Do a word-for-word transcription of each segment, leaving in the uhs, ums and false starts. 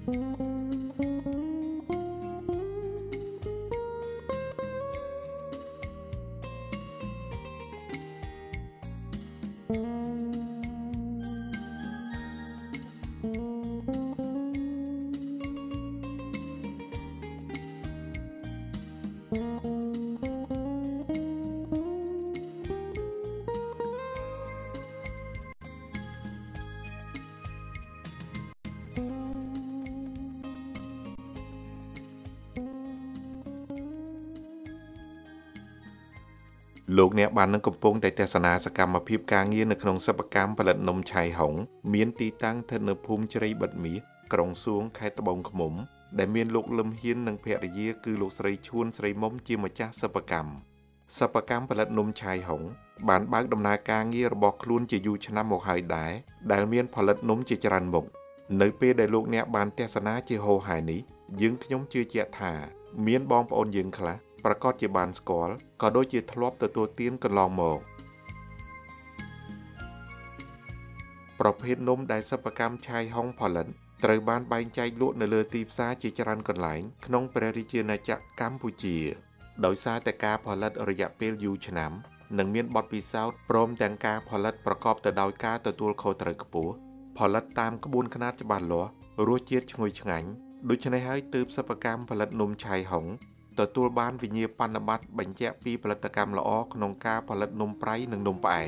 โลกเนี้ยบานนึงกำปงแต่เทศนาสกรรมพิบกางเงียในขนมสับกรรมผลิตนมชายหงเมียนตีตั้งเทนภูมิจริบัดมีกรงสวงไข่ตะบงขมุมได้เมียนลูกลมเฮียนนังเพรเยียคือลูกสไลชวนสไลมมจีมาจ้าสับกรรมสับกรรมผลิตนมชายหงบานบ้านดำนากางเงียระบอกคลุนจะอยู่ชนะหมกหายได้ได้เมียนผลิตนมจีจรันหมกในเปได้ลูกเนี้ยบานเทศนาจีโฮหายนี้ยึงขยมจือเจถาเมียนบองปอนยึงคละประกอบจีบานสกอลก็โดยจีทลบตัวตัวเตียนกันลองหมกประเภทนมได้สับกรรมชายห้องผลิตตรบานใบใจลุในเรือตีบซาจีจรันกันหลายขนมเปริเจียนาจากกัมพูชีโดยซาแต่กาผลิตระยะเปลยูฉน้ำหนึ่งเมียนบอดปีเศร้าพร้อมแต่งกาผลิตประกอบแต่ดาวกาตัวตัวเขาตรกปูผลิตตามกระบวนขนาดจะบานหลัวรัวเจียดชงวยฉงันโดยชนะให้ตืบสับกรรมผลิตนมชายหงตัวตัวบ้านวิญญาปันบัตบัญแจปีผลิตกรรมละอขนมกาผลิตนมไพรหนึ่งนมปลาย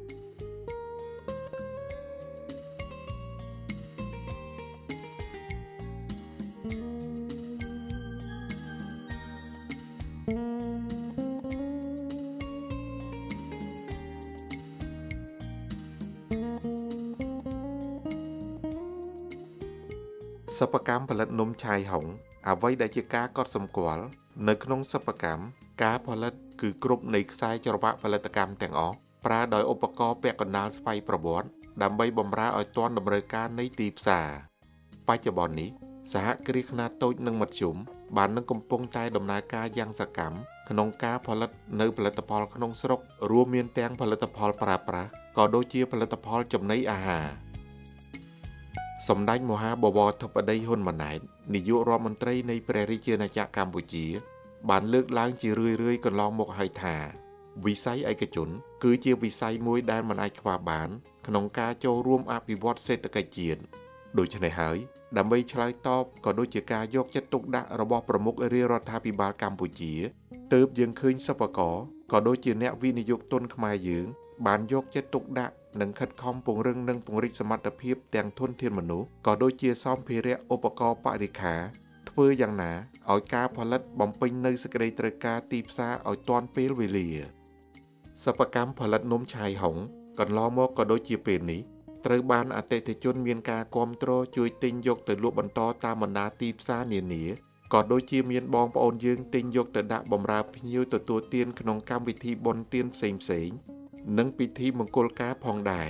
สับกรรมผลิตนมชายหงเอาไว้ได้จะกากอดสมกวลในขนมสับกรรมกาผลิตคือกรุ๊ปในสายจรวะผลิตกรรมแต่งออกปลาโดยอุปกรณ์เปียกนาลสไปประบดดำใบบำราอ่อยต้อนดำเนินการในตีบสาปัจจุบันนี้สหกรีขนาดโตหนึ่งมัดจุ่มบานนึงกำปงใจดำนากายังสกรรมขนมกาผลิตในผลิตภัณฑ์ขนมสรกรวมเมียนแตงผลิตภัณฑ์ปลาปลาก็โดยเชี่ยผลิตภัณฑ์จำในอาหารสมได้มหาบวรทบดีหุ่นมันไหนนิยุรมนตรีในประเทศนาจากกัมพูชีบานเลือกล้างจีเรื่อยๆกันลองหมกไฮถาวิสัยไอกระจุนคือเจียวิสัยมวยแดนมันไอควาบานขนมกาโจร่วมอภิวัตเศรษฐกิจจีนโดยเฉพาะหายดำไปชลายตอบก็โดยเจกายกจัดตุกดะระบอบประมุขเรียรัฐาภิบาลกัมพูชีเติบยังคืนสปกอก็โดยเจเนวินิยกต้นขมายยืงบานยกจัดตุกดะหนังขัดคอมปงเรื่องหนังปงริสมัตเพียบแตงทุนเทียนมนุษย์ก็โดยเจียซ้อมเพเรอุปกรณ์ปริขาเพื่ออย่างหนาเอากาผลิตบอมปิงในสกเดตรกาตีบซาเอาตอนเปลวิเลียสปกรรมผลิตนมชายหงก่อนล้อมก็โดยเจียเป็นนี้ตรบานอาเตติจนเมียนกากอมโตรจุยติงยกแต่ลูกบรรทอตามบรรดาตีบซาเนียเนียก่อนโดยเจียเมียนบองปอนยืงติงยกแต่ดะบอมราพิญวตัวตัวเตียนขนมกรรมวิธีบนเตียนเสงเสงนังพิธีมงคลกาพองได้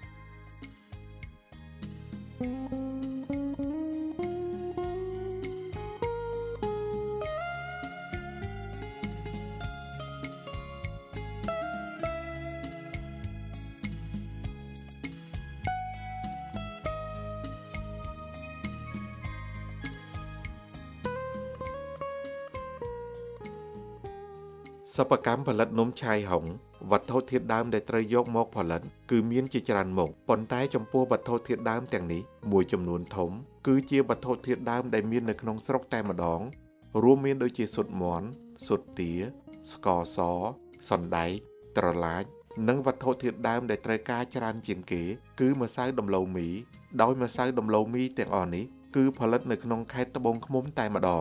สปกรรมผลิตนมชายหงวัตถุเทียดดามได้ตรยกมกผลิตคือเมียนจิจรันหมกปนใต้จมปัววัตถุเทียดดามแต่งนี้มวยจำนวนถมคือเจียวัตถุเทียดดามได้เมียนในขนมสรกแต่มาดองรวมเมียนโดยเจียสุดหมอนสุดเตี๋ยสกอซอสันไดตรลายนังวัตถุเทียดดามได้ตรกาจรันเจียงเก๋คือมาใช้ดำโลมีโดยมาใช้ดำโลมีแต่งอ่อนนี้คือผลิตในขนมไข่ตะบงขมุมแต่มาดอง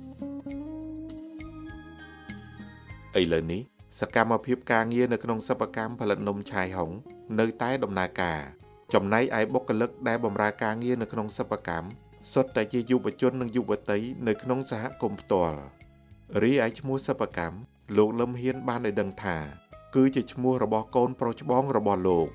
ไอเลนี้สกรรมพิบกางเยียในขนมสับกรรมผลิตนมชายหงในใต้ดำนากาจำในไอบกกลึกได้บำรากางเยียในขนมสับกรรมสดแต่จะยุบจนนึงยุบตีในขนมสหกรมตัวรีไอชมูสับกรรมโลกลมเฮียนบ้านในดังถาคือจะชมูระบอกโกนโปรชบ้องระบอโลก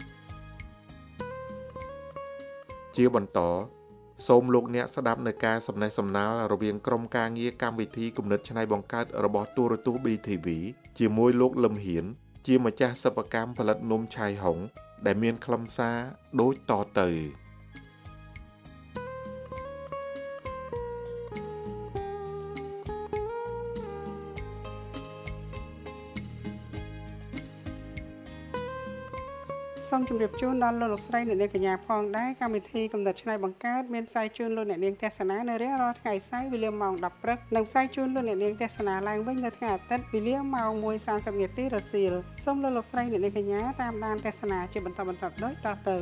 เจียบันต่อสมโลกเนี้ยสดับในการสำนักสำนักระเบียงกรมการเงียกรรมวิธีกำเนิดชนัยบังการระบอบตัวรตูบีทีวีเจียมวยโลกลมเหียนเจียมาจากสปกรรมผลิตนมชายหงได้เมียนคลำซาโดยต่อเตยសូមជម្រាបជូនដល់លោកលោកស្រីអ្នកនាងកញ្ញាផងដែរកម្មវិធីកំណត់ឆ្នៃបង្កើតមានផ្សាយជូនលោកអ្នកនាងទេសនានៅរៀងរាល់ថ្ងៃសៅរ៍វេលាម៉ោង ដប់ ព្រឹកនិងផ្សាយជូនលោកអ្នកនាងទេសនាឡើងវិញនៅថ្ងៃអាទិត្យវេលាម៉ោង មួយសាមសិប នាទីរសៀលសូមលោកលោកស្រីអ្នកនាងកញ្ញាតាមដានទេសនាជាបន្តបន្ទាប់ដូចតទៅ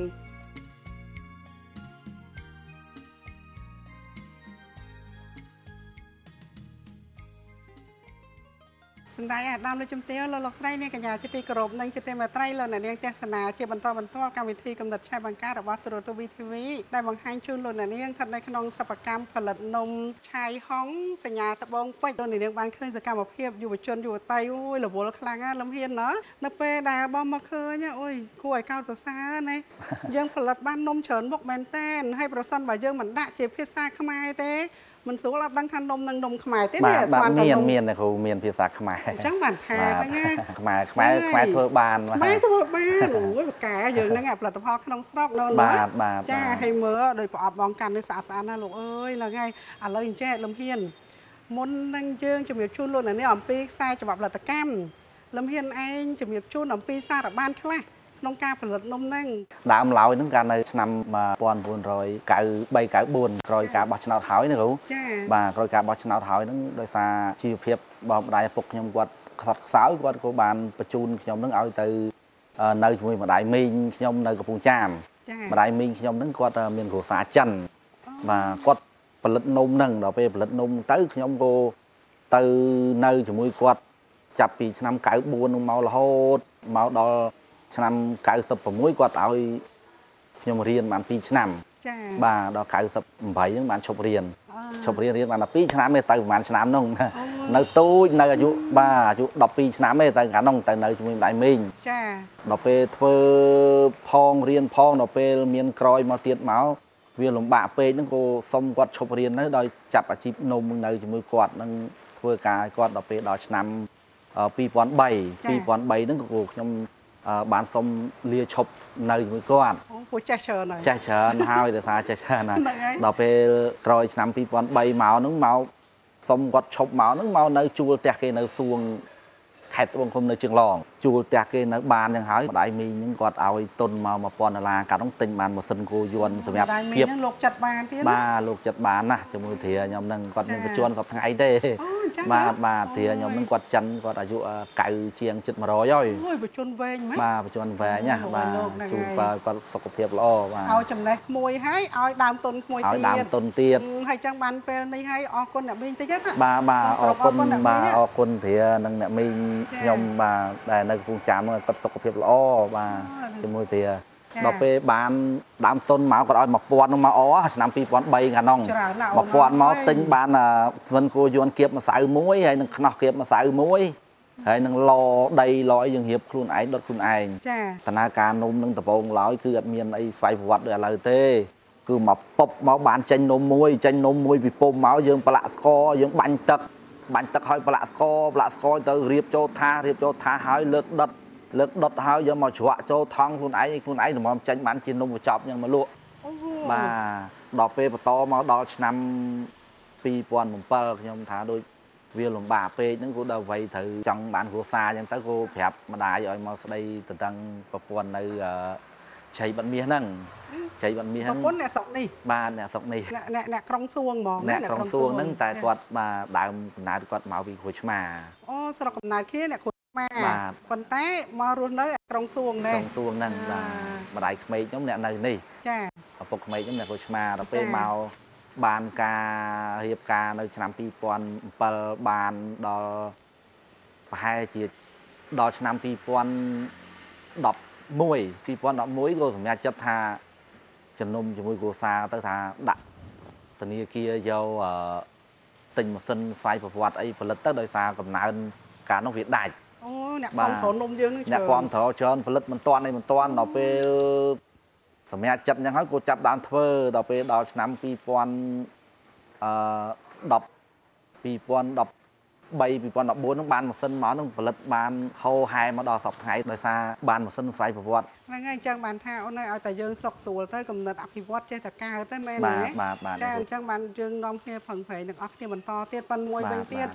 សម្ដែងអាដាមលើជំទាវលោកលោកស្រីនាងកញ្ញាជាទីគោរពនិងជាទីមេត្រីលោកអ្នកនាងទេសនាជាបន្តបន្ទាប់កម្មវិធីកំណត់ឆែកបង្ការរបស់ទូរទស្សន៍ វី ធី វី ដែលបង្ហាញជូនលោកអ្នកនាងស្ថិតនៅក្នុងសិប្បកម្មផលិតនំឆាយហុងសញ្ញាត្បូងពេជ្រលោកអ្នកនាងបានឃើញសកម្មភាពយុវជនយុវតីអូយរវល់ខ្លាំងណាស់លំហ៊ានណានៅពេលដែលបងមកឃើញអូយគួរឲ្យកោតសរសើរណាយើងផលិតបាននំច្រើនមុខមែនតើហើយប្រសិនបើយើងមិនដាក់ជាភាសាខ្មែរទេមិនស្រួលអត់ដឹងថានំនឹងនំខ្មែរទេនេះស្មានមានមានគ្រូមានភាសាខ្មែរអញ្ចឹងបានថាហ្នឹងណាខ្មែរខ្មែរខ្មែរធ្វើបានខ្មែរធ្វើបានអូយបកាយើងហ្នឹងផលិតផលក្នុងស្រុកនោះបាទបាទចាឲ្យមើលដោយប្រអប់បងកាន់នេះស្អាតស្អាតណាលោកអើយហ្នឹងហើយឥឡូវអញ្ចេះលំហ៊ានមុននឹងយើងជំរាបជូនលោកអ្នកនេះអំពីខ្សែច្បាប់ផលិតកម្មលំហ៊ានឯងជំរាបជូនអំពីសារបានខ្លះក្នុងការផលិតនំហ្នឹងដើមឡើយហ្នឹងកាលនៅឆ្នាំmột nghìn bốn trăm chín mươi ba 九bốnក្រោយការបោះឆ្នោតហើយណាគ្រូបាទក្រោយការបោះឆ្នោតហើយហ្នឹងដោយសារជីវភាពបងម្ដាយឪពុកខ្ញុំគាត់ខ្សត់ខ្សោយគាត់ក៏បានបញ្ជូនខ្ញុំហ្នឹងឲ្យទៅនៅជាមួយម្ដាយមីងខ្ញុំនៅកំពង់ចាមម្ដាយមីងខ្ញុំហ្នឹងគាត់មានគ្រួសារចិនបាទគាត់ផលិតនំហ្នឹងដល់ពេលផលិតនំទៅខ្ញុំក៏ទៅនៅជាមួយគាត់ចាប់ពីឆ្នាំ九bốnនឹងមករហូតមកដល់ឆ្នាំ九十sáuគាត់ឲ្យខ្ញុំរៀនបានពីរឆ្នាំចា៎បាទដល់九十八ហ្នឹងបានឈប់រៀនឈប់រៀនរៀនបានតែពីរឆ្នាំទេទៅប្រហែលឆ្នាំហ្នឹងនៅទូចនៅអាយុបាទអាយុដប់ពីរឆ្នាំទេទៅកាលហ្នឹងទៅនៅជាមួយម្ដាយមីងចា៎ដល់ពេលធ្វើផងរៀនផងដល់ពេលមានក្រោយមកទៀតមកវាលំបាកពេកហ្នឹងក៏សុំគាត់ឈប់រៀនទៅដោយចាប់អាជីពនំនៅជាមួយគាត់នឹងធ្វើការគាត់ដល់ពេលដល់ឆ្នាំពីរពាន់បីពីរពាន់បីហ្នឹងក៏ខ្ញុំបានសុំលាឈប់នៅជាមួយគាត់អូពួកចេះច្រើនហើយចេះច្រើនហើយដោយសារចេះច្រើនហើយដល់ពេលក្រោយឆ្នាំពីរពាន់បីមកហ្នឹងមកសុំគាត់ឈប់មកហ្នឹងមកនៅជួលផ្ទះគេនៅសួងខេត្តត្បូងឃុំនៅជើងឡងជួលផ្ទះគេនៅបានយ៉ាងហើយម្ដាយមីងហ្នឹងគាត់ឲ្យទុនមកmột nghìnដុល្លារកាលនោះទិញបានម៉ាស៊ីនគោយន្តសម្រាប់ភាពហ្នឹងលោកចិត្តបានទៀតបាទលោកចិត្តបានណាជាមួយធាខ្ញុំហ្នឹងគាត់មានបញ្ជាន់គាត់ថ្ងៃទេបាទបាទធាខ្ញុំហ្នឹងគាត់ចិនគាត់អាយុកៅជាងជិតmột trămហើយអូយបញ្ជន់វែងហ្មងបាទបញ្ជន់វែងណាបាទជួបគាត់សុខភាពល្អបាទឲ្យចំណេះក្មួយហើយឲ្យដើមទុនក្មួយទៀតឲ្យដើមទុនទៀតហើយចឹងបានពេលនេះហើយអរគុណអ្នកមីងតិចណាបាទបាទអរគុណបាទអរគុណធានិងអ្នកមីងខ្ញុំបាទដែលនៅកំពង់ចាមហ្នឹងគាត់សុខភាពល្អបាទជាមួយធាដល់ពេលបានដើមទុនមកគាត់ឲ្យmột nghìnហ្នឹងមកអឆ្នាំពីរពាន់បីខាងនោះmột nghìnមកទិញបានវិនគោយន្តគៀបម្សៅមួយហើយនឹងខ្នោះគៀបម្សៅមួយហើយនឹងឡដីឡអីយើងរៀបខ្លួនឯងដុតខ្លួនឯងចាដំណើរការនំនឹងដំបងឡើយគឺអត់មានអីស្វ័យប្រវត្តិដូចឥឡូវទេគឺមកពុបមកបានចេញនំមួយចេញនំមួយពីពុំមកយើងប្រឡាក់ស្ករយើងបាញ់ទឹកបាញ់ទឹកឲ្យប្រឡាក់ស្ករប្រឡាក់ស្ករទៅរៀបចូលថារៀបចូលថាហើយលើកដុតលើកដុតហើយយកមកជ្រក់ចូលថង់ខ្លួនឯងខ្លួនឯងតម្រាំចេញបានជានំកញ្ចប់យ៉ាងមកលក់បាទដល់ពេលបន្តមកដល់ឆ្នាំពីរពាន់bảyខ្ញុំថាដូចវាលំបាកពេកហ្នឹងគូដល់វ័យត្រូវចង់បានគ្រួសារអញ្ចឹងទៅគូប្រាប់ម្ដាយឲ្យមកស្ដីទៅតឹងប្រពន្ធនៅជ័យបាត់មាសហ្នឹងជ័យបាត់មាសហ្នឹងប្រពន្ធអ្នកស្រុកនេះបាទអ្នកស្រុកនេះអ្នកអ្នកក្រុងសួងហ្មងអ្នកក្រុងសួងហ្នឹងតែគាត់បាទដើមកំណើតគាត់មកពីគ្រួឆ្មាអូស្រុកកំណើតគ្នាអ្នកគ្រួឆ្មាប៉ុន្តែមករស់នៅក្រុងសួងដែរក្រុងសួងហ្នឹងបាទម្ដាយក្មេកខ្ញុំអ្នកនៅនេះចាឪពុកក្មេកខ្ញុំអ្នកគ្រួឆ្មាដល់ពេលមកបានការរៀបការនៅឆ្នាំពីរពាន់bảyបានដល់ប្រហែលជាដល់ឆ្នាំពីរពាន់ដប់មួយពីរពាន់ដប់មួយក៏សម្រេចចិត្តថាជំនុំជាមួយគ្រួសារទៅថាដាក់ធនាគារយកទិញម៉ាស៊ីនស្វ័យប្រវត្តិអីផលិតទៅដោយសារកំណើនការនោះវាដាច់អូអ្នកគាំទ្រនំយើងនឹងអ្នកគាំទ្រច្រើនផលិតមិនទាន់អីមិនទាន់ដល់ពេលសម្រាប់ចិត្តអញ្ចឹងហើយក៏ចាប់ដើមធ្វើដល់ពេលដល់ឆ្នាំពីរពាន់ដប់ពីរពាន់ដប់បីពីរពាន់ដប់បួនហ្នឹងបានម៉ាស៊ីនមកហ្នឹងផលិតបានហូរហែមកដល់សប្តាហ៍ថ្ងៃដោយសារបានម៉ាស៊ីនស្វ័យប្រវត្តិហ្នឹងហើយអញ្ចឹងបានថាអូនឲ្យតែយើងសុខស្រួលទៅកំណត់អភិវឌ្ឍចេះតែកើតទៅមែនទេបាទបាទបាទចាអញ្ចឹងបានយើងនាំគ្នាប្រឹងប្រែងទាំងអស់គ្នាបន្តទៀតប៉ុនមួយវិញទៀត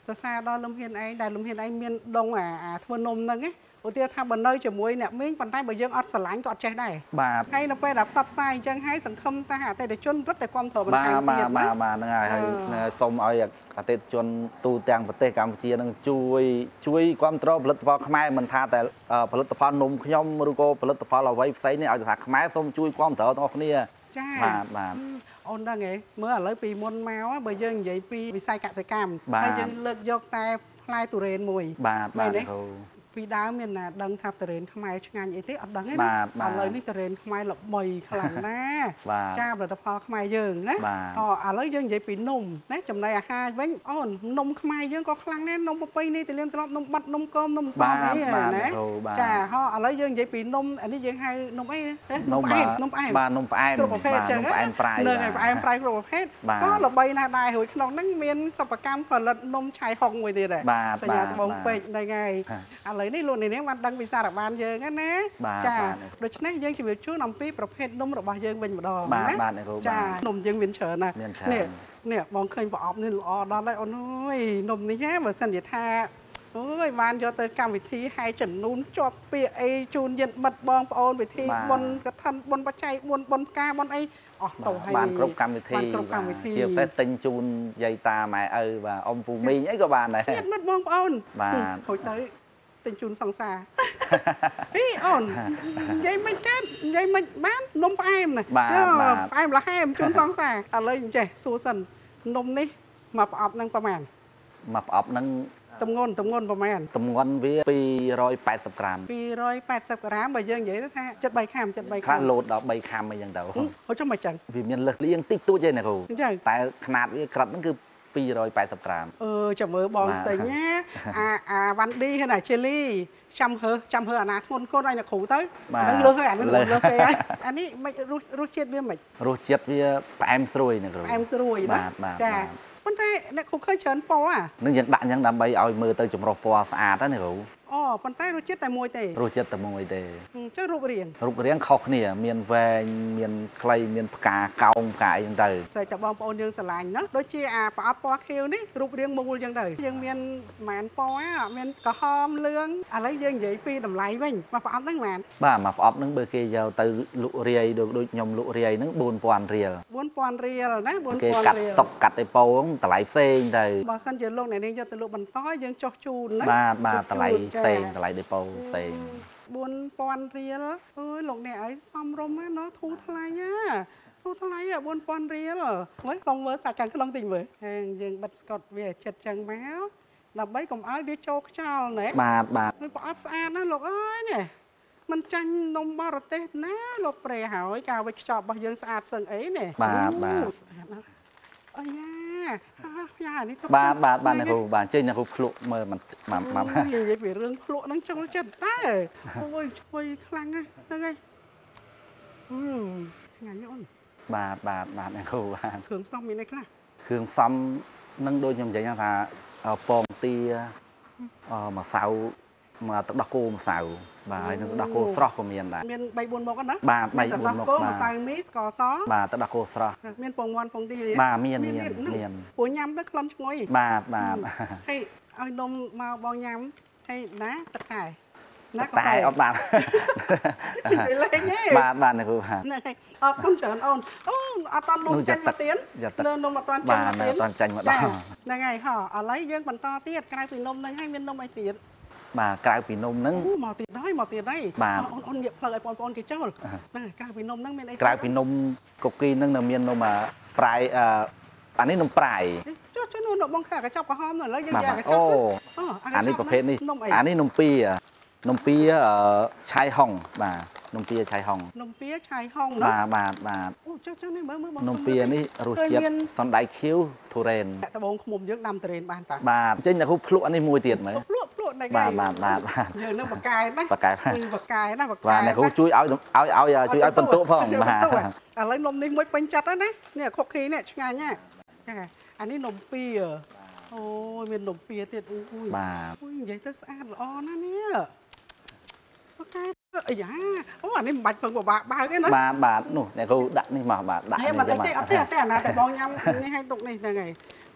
សរសើរដល់លំហ៊ានឯងដែលលំហ៊ានឯងមានដងអាអាធ្វើនំហ្នឹងណាឧទាហរណ៍ថាបើនៅជាមួយអ្នកមីងប៉ុន្តែបើយើងអត់ស្រឡាញ់ក៏អត់ចេះដែរបាទហើយនៅពេលដែលផ្សព្វផ្សាយអញ្ចឹងហើយសង្ឃឹមថាអតិថិជនរត់តែគ្រប់គ្រងបន្ថែមទៀតបាទបាទបាទហ្នឹងហើយហើយសូមឲ្យអតិថិជនទូទាំងប្រទេសកម្ពុជានឹងជួយជួយគ្រប់គ្រងផលិតផលខ្មែរមិនថាតែផលិតផលនំខ្ញុំឬក៏ផលិតផលអ្វីផ្សេងនេះឲ្យថាខ្មែរសូមជួយគ្រប់គ្រងទាំងអស់គ្នាចាបាទបាទអូនដឹងហ៎មើលឥឡូវពីមុនមកបើយើងនិយាយពីវិស័យកសិកម្មហើយយើងលើកយកតែផ្លែទុរេនមួយបាទបាទពីដើមមានណាដឹងថាតរេនខ្មែរឆ្ងាញ់អីទេអត់ដឹងទេណាឥឡូវនេះតរេនខ្មែរល្បីខ្លាំងណាស់ចាផលិតផលខ្មែរយើងណាអូឥឡូវយើងនិយាយពីនំណាចំណីអាហារវិញអូននំខ្មែរយើងក៏ខ្លាំងដែរនំប្រពៃណីទលាមត្រប់នំបាត់នំគមនំសំអីណាចាហោឥឡូវយើងនិយាយពីនំអានេះយើងហៅនំអីនំផ្អែមនំផ្អែមបាទនំផ្អែមគ្រប់ប្រភេទចឹងនំផ្អែមប្រៃនឹងផ្អែមប្រៃគ្រប់ប្រភេទក៏ល្បីណាស់ដែររួចក្នុងហ្នឹងមានសិប្បកម្មផលិតនំឆៃហុងមួយទៀតដែរសញ្ញាត្បូងពេជ្រហ្នឹងហើយឥឡូវនេះលោកនាងបានដឹងពីសារបានយើងណាចាដូច្នេះយើងជម្រាបជូនអំពីប្រភេទនំរបស់យើងវិញម្ដងណាចានំយើងមានច្រើនណាស់នេះនេះបងឃើញប្រអប់នេះល្អដល់ហើយអូនអើយនំនេះហ៎បើសិនជាថាអូយបានយកទៅកម្មវិធីហែចំនួនជាប់ពាក្យអីជូនញាតិមិត្តបងប្អូនពិធីបុណ្យកឋិនបុណ្យបច្ច័យបុណ្យបុណ្យផ្កាបុណ្យអីអស់ទៅហើយបានគ្រប់កម្មវិធីគ្រប់កម្មវិធីជាពិសេសទិញជូនយាយតាម៉ែឪបាទអ៊ំពូមីងអីក៏បានដែរញាតិមិត្តបងប្អូនបាទហូចទៅទិញជូនសង្សារអីអូននិយាយមិនកើតនិយាយមិនបាននំផ្អែមណាផ្អែមល្ហែមជូនសង្សារឥឡូវចេះសួរសិននំនេះមកប្រអប់នឹងប្រហែលមកប្រអប់នឹងទម្ងន់ទម្ងន់ប្រហែលទម្ងន់វាពីរយប៉ែតសិបក្រាមពីរយប៉ែតសិបក្រាមបើយើងនិយាយថាចិត្តបីខាំចិត្តបីខាំខ្លះលោតដល់បីខាំអីចឹងទៅហូចចុះមិនចឹងវាមានលឹះលៀងតិចតួចទេណាគ្រូតែຂະຫນាតវាក្រិតហ្នឹងគឺពីរយប៉ែតសិបក្រាមអឺចាំមើលបងទិញណាអាអាវ៉ាន់ឌីហើយណាជេលីចាំហើចាំហើអាណាធ្ងន់កូនឲ្យអ្នកគ្រូទៅហ្នឹងលើសហើយអាហ្នឹងលើសគេហើយអានេះមិនរសរសជាតិវាមិនរសជាតិវាផ្អែមស្រួយណាគ្រូផ្អែមស្រួយណាចាប៉ុន្តែអ្នកគ្រូឃើញច្រើនពណ៌អានឹងយើងដាក់អញ្ចឹងដើម្បីឲ្យមើលទៅចម្រុះពណ៌ស្អាតណាគ្រូអូប៉ុន្តែរសជាតិតែមួយទេរសជាតិតែមួយទេចុះរូបរាងរូបរាងខុសគ្នាមានវែងមានខ្លីមានផ្កាកោងផ្កាអីចឹងទៅស្អីតែបងប្អូនយើងស្រឡាញ់ណាដូចជាអាប្រអប់ពណ៌ខៀវនេះរូបរាងមូលចឹងទៅយើងមានម៉ែនពណ៌មានក្រហមលឿងឥឡូវយើងនិយាយពីតម្លៃវិញមកប្រអប់ហ្នឹងម៉ែនបាទមកប្រអប់ហ្នឹងបើគេយកទៅលក់រាយដូចដូចខ្ញុំលក់រាយហ្នឹងបួនពាន់រៀលបួនពាន់រៀលណាបួនពាន់រៀលគេកាត់ស្តុកកាត់អីពោងតម្លៃផ្សេងទៅបើសិនជាលោកអ្នកនាងយកទៅលក់បន្តយើងចុះជូនណាបាទបាទតម្លៃផ្សេងតម្លៃដេប៉ូផ្សេងបួនពាន់រៀលអើយលោកអ្នកអីសំរុំណាណោះធូរថ្លៃណាធូរថ្លៃហ៎បួនពាន់រៀលមើលសុំមើលសាច់ខាងក្នុងតិចមើលហើយយើងបិទស្កុតវាចិត្តចឹងមកដើម្បីកុំឲ្យវាចូលខ្យល់ណែបាទបាទប្រអប់ស្អាតណាលោកអើយនេះมันចាញ់នំបរទេសណាលោកប្រែហើយការវិខ្ចប់របស់យើងស្អាតសឹងអីនេះបាទបាទស្អាតណាស់អាយ៉ាយ៉ានេះទៅបាទបាទបាទអ្នកគ្រូបាទចេញអ្នកគ្រូភ្លក់មើលមិនបាទបាទនិយាយពីរឿងភ្លក់ហ្នឹងចង់ចិត្តតើអូយជួយខ្លាំងហ្នឹងហើយហឹមឆ្ងាញ់អូនបាទបាទបាទអ្នកគ្រូបាទគ្រឿងផ្សំមានអីខ្លះគ្រឿងផ្សំនឹងដូចខ្ញុំនិយាយថាពងទាអឺម្សៅមកទឹកដោះគោម្សៅបាទហើយនឹងទឹកដោះគោស្រស់ក៏មានដែរមានបីបួនមុខណាបាទបីបួនមុខបាទម្សៅមីស្ករសបាទទឹកដោះគោស្រស់មានពងមាន់ពងទាបាទមានមានមានព្រោះញ៉ាំទៅក្លិនឈ្ងុយបាទបាទហើយឲ្យនំមកបងញ៉ាំហើយណាទឹកតែណាតែអត់បានលេងទេបាទបាទអ្នកគ្រូបាទអរគុណច្រើនអូនអូអត់តាន់នំចាញ់មកទៀតលើនំអត់តាន់ចាញ់មកទៀតបាទអត់តាន់ចាញ់មកដល់ហ្នឹងហើយហ៎ឥឡូវយើងបន្តទៀតក្រៅពីនំហ្នឹងហើយមាននំអីទៀតបាទក្រៅពីនំហ្នឹងមកទៀតហើយមកទៀតហើយអូនអូនយកផ្លឹកឲ្យបងប្អូនគេចូលហ្នឹងក្រៅពីនំហ្នឹងមានអីក្រៅពីនំកុកគីហ្នឹងនៅមាននំប្រៃអឺអានេះនំប្រៃចុះចុះនំបងខាកញ្ចប់ក្រហមឥឡូវយើងយកកញ្ចប់អូអានេះប្រភេទនេះអានេះនំពៀនំពៀឆៃហុងបាទនំពៀឆៃហុងនំពៀឆៃហុងណាបាទបាទបាទអូចុះចុះនេះមើលមើលនំពៀនេះរសជាតិសណ្តែកខៀវទុរេនត្បូងឃ្មុំយើងដាំទុរេនបានតាបាទអញ្ចឹងអ្នកគ្រូភ្លក់អានេះមួយទៀតមើលភ្លក់ភ្លក់ដែរបាទបាទបាទយើងនឹងបកែណាបកែបកែណាបកែបាទអ្នកគ្រូជួយឲ្យឲ្យឲ្យជួយឲ្យបន្ទុកផងបាទឥឡូវនំនេះមួយពេញចិត្តហើយណានេះខុកខីនេះឆ្ងាញ់ណាចាអានេះនំពៀអូយមាននំពៀទៀតអូយបាទអូយនិយាយទៅស្អាតល្អណាស់នេះបកែអាយ៉ាអូអានេះមិនបាច់ពឹងបបាក់បើកទេណាបាទបាទនោះអ្នកគ្រូដាក់នេះមកបាទដាក់នេះមកអត់ទេអត់ទេអត់ទេអាណាតែបងញ៉ាំនេះឲ្យទុកនេះហ្នឹងហើយ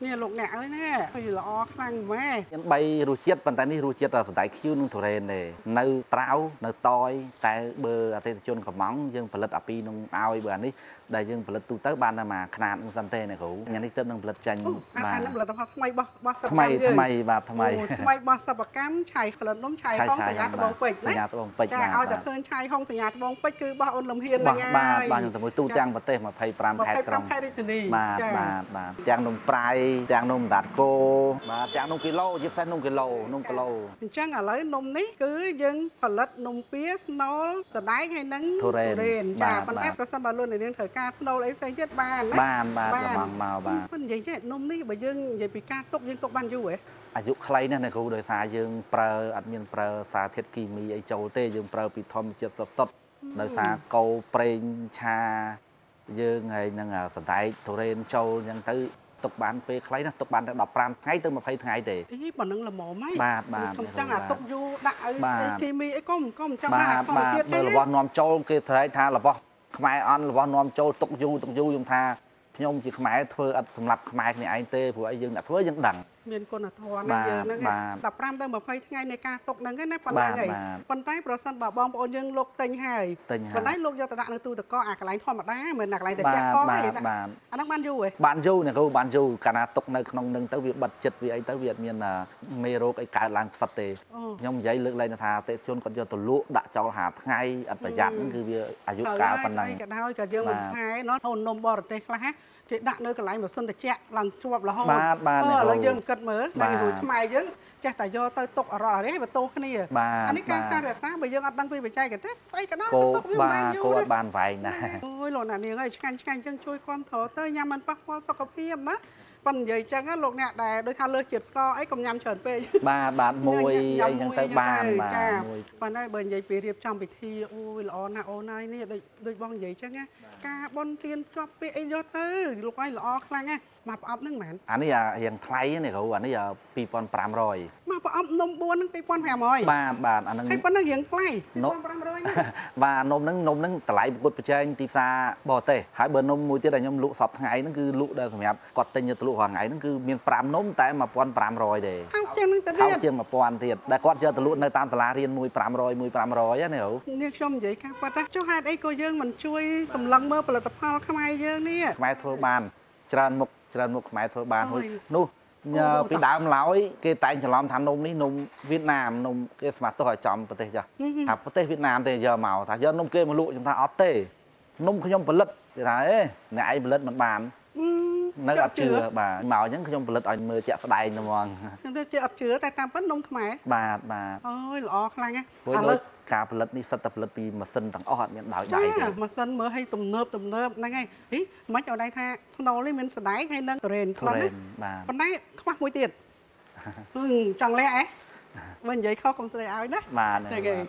នេះលោកអ្នកអើយណាល្អខ្លាំងម៉ែមានបីរសជាតិប៉ុន្តែនេះរសជាតិសណ្តែកខៀវនិងទុរេនទេនៅត្រាវនៅតយតែបើអតិថិជនកំងយើងផលិតអាពីនឹងឲ្យបើនេះដែលយើងផលិតទូទៅបានតែមួយខ្នាតនឹងសិនទេណាគ្រូញ៉ាំនេះទៅនឹងផលិតចាញ់បាទអានេះផលិតផលថ្មីបោះបោះថ្មីថ្មីបាទថ្មីថ្មីបោះសិប្បកម្មឆៃផលិតនំឆៃហុងសញ្ញាត្បូងពេជ្រណាសញ្ញាត្បូងពេជ្រចាឲ្យតែឃើញឆៃហុងសញ្ញាត្បូងពេជ្រគឺបោះអូនលំហ៊ានហ្នឹងហើយបាទបាទខ្ញុំទៅមួយទូទាំងប្រទេសម្ភៃប្រាំខេត្តក្រុងបាទបាទបាទទាំងនំប្រៃទាំងនំដាត់គោបាទទាំងនំគីឡូជាពិសេសនំគីឡូនំគីឡូអញ្ចឹងឥឡូវនំនេះគឺយើងផលិតនំពៀស្នូលសណ្តែកហើយនឹងទុរេនចាប៉ុន្តែប្រសិនបើលោកនាងត្រូវការស្នូលអីផ្សេងទៀតបានណាបានបាទកំងមកបាទមិននិយាយចេះនំនេះបើយើងនិយាយពីការទុកយើងទុកបានយូរហ៎អាយុខ្លីណាស់ណាគ្រូដោយសារយើងប្រើអត់មានប្រើសារធាតុគីមីអីចូលទេយើងប្រើពីធម្មជាតិសុទ្ធៗដោយសារកោប្រេងឆាយើងហើយនឹងសណ្តែកទុរេនចូលអញ្ចឹងទៅទុកបានពេលខ្លីណាស់ទុកបានតែដប់ប្រាំថ្ងៃទៅម្ភៃថ្ងៃទេអីប៉ុណ្ណឹងល្មមហីបាទបាទខ្ញុំចង់អាទុកយូរដាក់អីគីមីអីកុំកុំចង់បានធម្មជាតិទេរបស់នាំចូលគេថាថារបស់ខ្មែរអន់របស់នាំចូលទុកយូរទុកយូរខ្ញុំថាខ្ញុំជាខ្មែរធ្វើអត់សម្រាប់ខ្មែរគ្នាឯងទេព្រោះអីយើងអ្នកធ្វើយើងដឹងមានគុណធម៌ណាស់យើងហ្នឹងដប់ប្រាំទៅម្ភៃថ្ងៃនៃការទុកហ្នឹងណាប៉ុណ្ណឹងហីប៉ុន្តែប្រសិនបើបងប្អូនយើងលោកទិញហើយប៉ុន្តែលោកយកទៅដាក់នៅទូទឹកកកអាកន្លែងធម្មតាមិនអាកន្លែងតែចាក់កកទេអាហ្នឹងបានយូរហ៎បានយូរណាគ្រូបានយូរកាលណាទុកនៅក្នុងនឹងទៅវាបិទចិត្តវាអីទៅវាអត់មានមេរោគអីកើតឡើងផ្សិតទេខ្ញុំនិយាយលើកលែងថាអតិថិជនគាត់យកទៅលក់ដាក់ចោលហាថ្ងៃអត់ប្រយ័ត្នគឺវាអាយុកាលប៉ុណ្ណឹងក៏ដោយក៏យើងមិនខែណោះហូននំបរទេសខ្លះគេដាក់នៅកន្លែងម៉ាស៊ីនត្រជាក់ឡើងជាប់រហូតបាទបាទឥឡូវយើងគិតមើលតែរួចខ្មែរយើងចេះតែយកទៅទុកអរអរេបន្ទោគ្នាអានេះការការរក្សាបើយើងអត់ដឹងពីបច្ចេកទេសស្អីក៏ដោយទុកវាបានយូរបាទគោអត់បានវែងណាអូយលោកណានាងអើយឆ្ងាញ់ឆ្ងាញ់ចឹងជួយគ្រប់គ្រងទៅញ៉ាំមិនប៉ះពាល់សុខភាពណាប៉ុន្តែនិយាយចឹងលោកអ្នកដែលដូចថាលើសជាតិស្ករអីកុំញ៉ាំច្រើនពេកបាទបាទមួយអីចឹងទៅបានបាទមួយប៉ុន្តែបើនិយាយពីរៀបចំពិធីអូយល្អណាស់អូនហើយនេះដូចដូចបងនិយាយចឹងណាការបន់ទៀនជាប់ពាក្យអីយកទៅលោកឲ្យល្អខ្លាំងណាស់មកប្រអប់ហ្នឹងមែនអានេះរៀងថ្លៃនេះគ្រូអានេះពីរពាន់ប្រាំរយមកប្រអប់នំបួនហ្នឹងពីរពាន់ប្រាំរយបាទបាទអាហ្នឹងហើយប៉ុណ្ណឹងរៀងថ្លៃពីរពាន់ប្រាំរយណាបាទនំហ្នឹងនំហ្នឹងតម្លៃប្រកួតប្រជែងទីផ្សារបរទេសហើយបើនំមួយទៀតដែលខ្ញុំលក់សពថ្ងៃហ្នឹងគឺលក់ដែលសម្រាប់គាត់ទិញទៅលក់រាល់ថ្ងៃហ្នឹងគឺមានប្រាំនំតែmột nghìn năm trămទៀតថោកជាងហ្នឹងទៅទៀតថោកជាងmột nghìnទៀតដែលគាត់យកទៅលក់នៅតាមសាលារៀនមួយfive hundredមួយfive hundredណាគ្រូនេះខ្ញុំនិយាយការប៉ះចុះហេតុអីក៏យើងមិនជួយសម្លឹងមើលផលិតផលខ្មែរយើងនេះខ្មែរធ្វើបានច្រើនមុខច្រើនមុខខ្មែរធ្វើបានហួយនោះពីដើមឡើយគេតែងច្រឡំថានំនេះនំវៀតណាមនំគេស្មាត់ទោះឲ្យចំប្រទេសចាស់ថាប្រទេសវៀតណាមទេយកមកថាយកនំគេមកលក់ខ្ញុំថាអត់ទេនំខ្ញុំផលិតគេថាអេអ្នកឯងផលិតមិនបាននៅអត់ជឿបាទមកអញ្ចឹងខ្ញុំផលិតឲ្យមើលជាក់ស្ដែងហ្មងខ្ញុំទៅជាអត់ជឿតែតាមពិតនំខ្មែរបាទបាទអូយល្អខ្លាំងណាស់ឥឡូវការផលិតនេះសិតតែផលិតពីម៉ាស៊ីនទាំងអស់អត់មានដោយដៃទេម៉ាស៊ីនមើលឲ្យទំនើបទំនើបហ្នឹងហើយហីមិនឲ្យដៃថាស្នូលនេះមានសណ្ដែកហើយនឹងទុរេនខ្លះណាប៉ុន្តែខ្វះមួយទៀតចង់លះអេបើនិយាយខុសកុំស្ដីឲ្យណាបាទហ្នឹងហើយ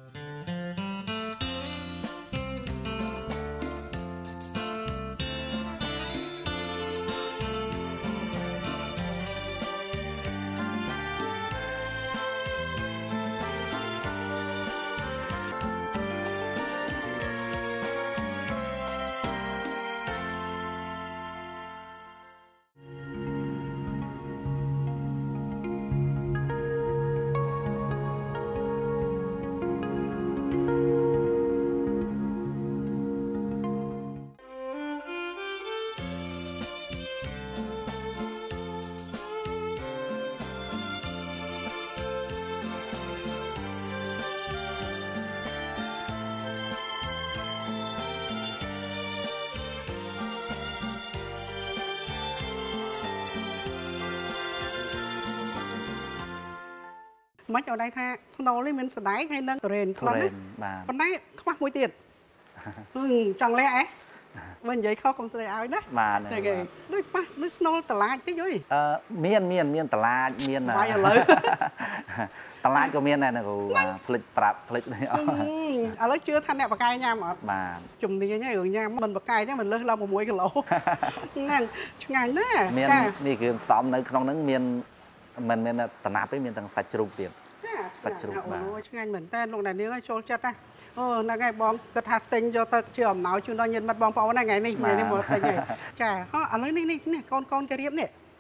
មិនឲ្យដៃថាស្នូលនេះមានសណ្ដែកហើយនឹងទុរេនខ្លះណាប៉ុន្តែខ្វះមួយទៀតចង់លះអេបើនិយាយខុសកុំស្ដីឲ្យណាបាទហ្នឹងហើយដូចប៉ះដូចស្នូលតឡាចតិចអើយអឺមានមានមានតឡាចមានបាយឥឡូវតឡាចក៏មានដែរណាគ្រូបាទផ្លិចប្រាប់ផ្លិចនេះអស់ឥឡូវជឿថាអ្នកបកាយញ៉ាំអត់បាទជំនាញហើយរឿងញ៉ាំមិនបកាយទេមិនលើសឡើងsixគីឡូហ្នឹងឆ្ងាញ់ណាស់មាននេះគ្រឿងផ្សំនៅក្នុងហ្នឹងមានមិនមែនតណាប់ទេមានទាំងសាច់ជ្រូកទៀតចាសាច់ជ្រូកបាទអូឆ្ងាញ់មែនតើលោកអ្នកនាងឲ្យចូលចិត្តណាអូហ្នឹងហើយបងគិតថាទិញយកទៅជាអំណោយជូនដល់ញាតិមិត្តបងប្អូនហ្នឹងថ្ងៃនេះថ្ងៃនេះមកទិញហើយចាហ៎ឥឡូវនេះនេះកូនកូនគេរៀបនេះ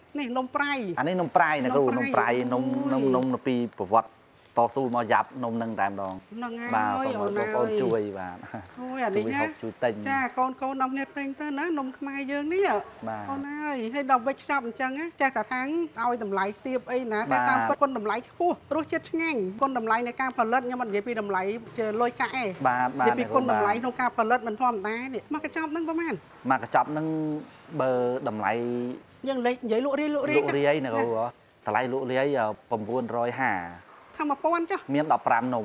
នេះនំប្រៃអានេះនំប្រៃណាគ្រូនំប្រៃនំនំនំពីប្រវត្តិតស៊ូមកយ៉ាប់នំនឹងតែម្ដងបាទសូមបងប្អូនជួយបាទអូយអានេះណាជួយទិញចាកូនកូននាំគ្នាទិញទៅណានំខ្មែរយើងនេះអូនហើយហើយដល់វិចខ្ចប់អញ្ចឹងចេះតែថាងឲ្យតម្លៃទាបអីណាតែតាមពិតគុណតម្លៃខ្ពស់រសជាតិឆ្ងាញ់គុណតម្លៃនៃការផលិតខ្ញុំមិននិយាយពីតម្លៃជាលុយកាក់ទេបាទបាទនិយាយពីគុណតម្លៃក្នុងការផលិតមិនធម្មតានេះមកកញ្ចប់ហ្នឹងប្រហែលមកកញ្ចប់ហ្នឹងបើតម្លៃយើងលេខនិយាយលក់រាយលក់រាយលក់រាយណាគ្រូតម្លៃលក់រាយ950 ថាមួយពាន់ចុះមានដប់ប្រាំនំ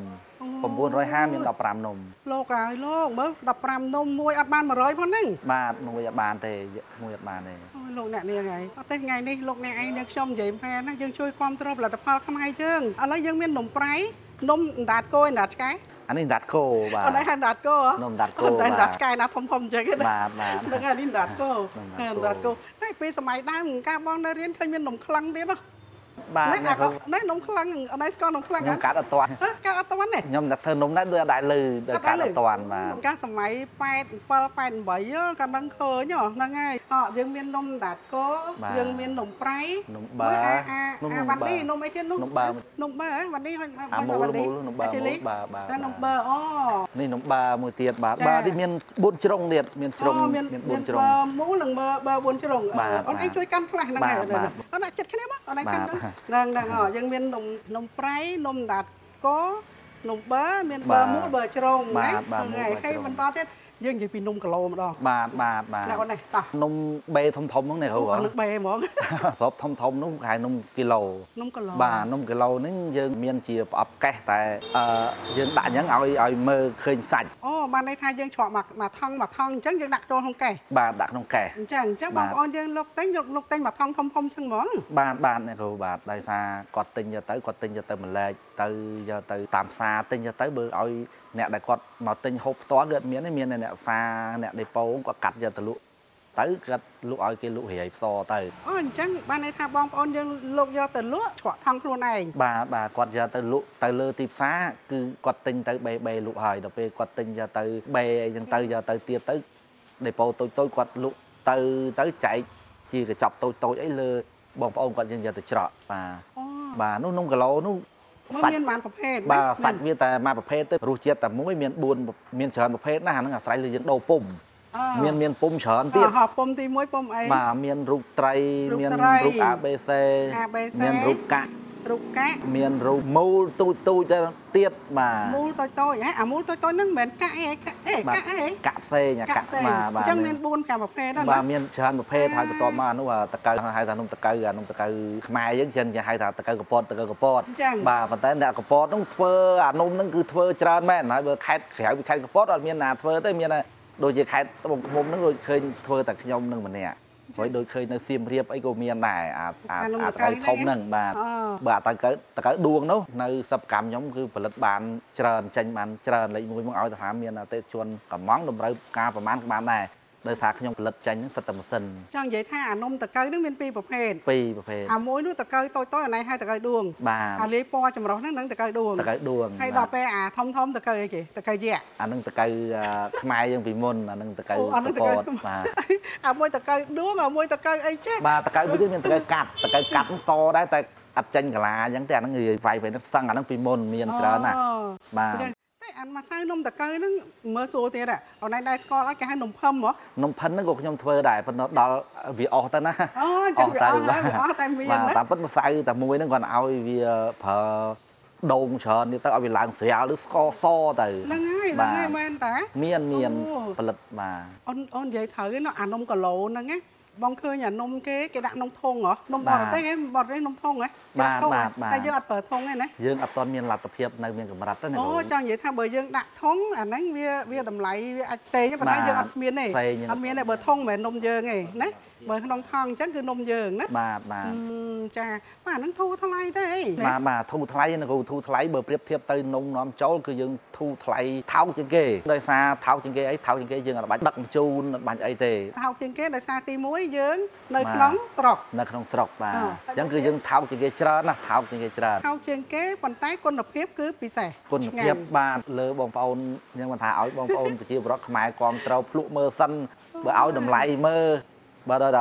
950មានដប់ប្រាំនំលោកហើយលោកមើលដប់ប្រាំនំមួយអត់បាន100ផងហ្នឹងបាទមួយអត់បានទេមួយអត់បានទេអូលោកអ្នកនាងហើយអត់ទេថ្ងៃនេះលោកអ្នកឯងនាងខ្ញុំនិយាយមែនណាយើងជួយគ្រប់គ្រងផលិតផលខ្មែរយើងឥឡូវយើងមាននំប្រៃនំអណ្ដាតគោអណ្ដាតឆ្កែអានេះអណ្ដាតគោបាទអូនឯងអណ្ដាតគោនំអណ្ដាតគោបាទអណ្ដាតឆ្កែណាធំធំអញ្ចឹងបាទបាទហ្នឹងហើយនេះអណ្ដាតគោអណ្ដាតគោតែពេលសម័យដើមការបងនៅរៀនឃើញមាននំខ្លាំងទៀតណាបាទនេះនេះនំខ្លាំងអត់ស្គាល់នំខ្លាំងខ្ញុំកាត់អត់ទាន់កាត់អត់ទាន់ទេខ្ញុំតែធ្វើនំដែរដូចអត់ដែរលឺដូចកាត់អត់ទាន់បាទកាលសម័យប៉ែត7 8 8ក៏ដឹងឃើញហ្នឹងហើយអត់យើងមាននំដាតគោយើងមាននំប្រៃនំបើអាវ៉ាន់ឌីនំអីទៀតនោះនំបើនំបើវ៉ាន់ឌីហុញវ៉ាន់ឌីនំបើបាទបាទនំបើអូនេះនំបើមួយទៀតបាទបើនេះមានបួនជ្រុងទៀតមានជ្រុងមានបួនជ្រុងបើមូលនិងបើបើបួនជ្រុងអូនឯងជួយកាន់ខ្លះហ្នឹងហើយអូនដាក់ចិត្តគ្នាមកអូនឯងកាន់ហ្នឹងហ្នឹងអយើងមាននំនំប្រៃនំដាតគោនំបើមានបើមូលបើជ្រុងណាហ្នឹងហើយបន្តទៀតយើងនិយាយពីនំគីឡូម្ដងបាទបាទបាទអូននេះតោះនំបេធំធំហ្នឹងនេះគ្រូអូនឹងបេហ្មងស្របធំធំនោះគេហៅនំគីឡូនំគីឡូបាទនំគីឡូហ្នឹងយើងមានជាប្រអប់កេះតែអឺយើងដាក់អញ្ចឹងឲ្យឲ្យមើលឃើញសាច់អូបានន័យថាយើងច្រកមកមកថងមកថងអញ្ចឹងយើងដាក់ចូលក្នុងកេះបាទដាក់ក្នុងកេះអញ្ចឹងអញ្ចឹងបងប្អូនយើងលុកទិញយកលុកទិញមកថងធំធំអញ្ចឹងហ្មងបាទបាទអ្នកគ្រូបាទដោយសារគាត់ទិញយកទៅគាត់ទិញយកទៅម្លែកទៅយកទៅតាមផ្សារទិញយកទៅបើឲ្យអ្នកដែលគាត់មកទិញហូបផ្ទាល់គឺអត់មានទេមានអ្នកផ្សារអ្នកដេប៉ូគាត់កាត់យកទៅលក់ទៅគាត់លក់ឲ្យគេលក់រាយផ្សទៅអូអញ្ចឹងបានន័យថាបងប្អូនយើងលក់យកទៅលក់ច្រកថងខ្លួនឯងបាទបាទគាត់យកទៅលក់ទៅលើទីផ្សារគឺគាត់ទិញទៅបេបេលក់ហើយដល់ពេលគាត់ទិញយកទៅបេអីចឹងទៅយកទៅទៀតទៅដេប៉ូតូចតូចគាត់លក់ទៅទៅចែកជាកញ្ចប់តូចតូចអីលើបងប្អូនគាត់យើងយកទៅច្រកបាទបាទនោះនំគីឡូនោះសាច់មានបានប្រភេទបាទសាច់វាតែមួយប្រភេទទៅរសជាតិតែមួយមានបួនមានច្រើនប្រភេទណាស់អាហ្នឹងអាស្រ័យលើយើងដូរពុំមានមានពុំច្រើនទៀតហោះពុំទីមួយពុំអីបាទមានរូបត្រីមានរូប a b c មានរូបកាក់រូបកាក់មានរូបមូលទូចទូចទៅទៀតបាទមូលតូចតូចហ៎អាមូលតូចតូចហ្នឹងមិនមែនកាក់អីកាក់អីកាក់អីកាក់ផ្សេងអាកាក់បាទបាទអញ្ចឹងមានបួនកាក់ប្រភេទហ្នឹងបាទមានច្រើនប្រភេទហើយបន្ទាប់មកអានោះតកៅហៅថានំតកៅអានំតកៅខ្មែរយើងចឹងគេហៅថាតកៅកពតតកៅកពតបាទប៉ុន្តែអ្នកកពតហ្នឹងធ្វើអានំហ្នឹងគឺធ្វើច្រើនមែនហើយបើខេតក្រៅពីខេតកពតអត់មានណាធ្វើទេមានតែដូចជាខេតត្បូងឃ្មុំហ្នឹងដូចឃើញធ្វើតែខ្ញុំនឹងម្នាក់ហើយដូចឃើញនៅសៀមរាបអីក៏មានដែរអាអាតកៅធំហ្នឹងបាទបើអាតកៅតកៅដួងនោះនៅសិប្បកម្មខ្ញុំគឺផលិតបានច្រើនចេញបានច្រើនលេខមួយមកឲ្យទៅថាមានអតិថិជនកំងតម្រូវការប្រមាណក៏បានដែរដោយសារខ្ញុំផលិតចេញហ្នឹងសិតតែម៉ាស៊ីនចង់និយាយថាអានំតកៅហ្នឹងមានពីរប្រភេទពីរប្រភេទអាមួយនោះតកៅតូចតូចអានេះហៅតកៅដួងបាទអាលាយពណ៌ចម្រុះហ្នឹងហ្នឹងតកៅដួងតកៅដួងហើយដល់ពេលអាធំធំតកៅអីគេតកៅយៈអាហ្នឹងតកៅខ្មែរយើងពីមុនអាហ្នឹងតកៅតកោតបាទអាមួយតកៅដួងអាមួយតកៅអីចេះបាទតកៅមួយទៀតមានតកៅកាត់តកៅកាត់សដែរតែអត់ចេញកាឡាអញ្ចឹងតែអាហ្នឹងនិយាយវាយវាយហ្នឹងផ្សឹងអាហ្នឹងពីមុនមានច្រើនណាស់បាទអានមកសៅនំតកៅហ្នឹងមើលសួរទៀតអូនឯងដែរស្គាល់អត់គេហៅនំផឹមហ៎នំផិនហ្នឹងក៏ខ្ញុំធ្វើដែរប៉ុន្តែដល់វាអស់ទៅណាអូចឹងវាអស់ហើយវាអស់តែមានណាបាទតាមពិតម្សៅតែមួយហ្នឹងគាត់ឲ្យវាប្រើដូងច្រើននេះទៅឲ្យវាឡើងស្រាលឬស្ករសទៅហ្នឹងហើយហ្នឹងហើយមែនតាមានមានផលិតបាទអូនអូននិយាយត្រូវឯណោះអានំគីឡូហ្នឹងណាបងឃើញអានំគេគេដាក់នំធុងហ៎នំបរទេសគេបរទេសនំធុងហ៎បាទបាទតែយើងអត់ប្រើធុងទេណាយើងអត់ទាន់មានលទ្ធភាពនៅមានកម្រិតទេណាអូចង់និយាយថាបើយើងដាក់ធុងអាហ្នឹងវាវាតម្លៃវាអាចផ្សេងប៉ុន្តែយើងអត់មានទេអត់មានទេបើធុងមិនមែននំយើងទេណាបើក្នុងថងអញ្ចឹងគឺនំយើងណាបាទបាទចាបាទហ្នឹងធូរថ្លៃទេបាទបាទធូរថ្លៃណាគ្រូធូរថ្លៃបើប្រៀបធៀបទៅនំនាំចូលគឺយើងធូរថ្លៃថោកជាងគេដោយសារថោកជាងគេអីថោកជាងគេយើងអត់បាច់ដឹកបញ្ជូនអត់បាច់អីទេថោកជាងគេដោយសារទីមួយយើងនៅក្នុងស្រុកនៅក្នុងស្រុកបាទអញ្ចឹងគឺយើងថោកជាងគេច្រើនណាស់ថោកជាងគេច្រើនថោកជាងគេប៉ុន្តែគុណភាពគឺពិសេសគុណភាពបាទលើបងប្អូនយើងមិនថាឲ្យបងប្អូនប្រជាពលរដ្ឋខ្មែរគ្រប់ត្រូលភ្លក់មើលសិនបើឲ្យតម្លៃមើលបើដល់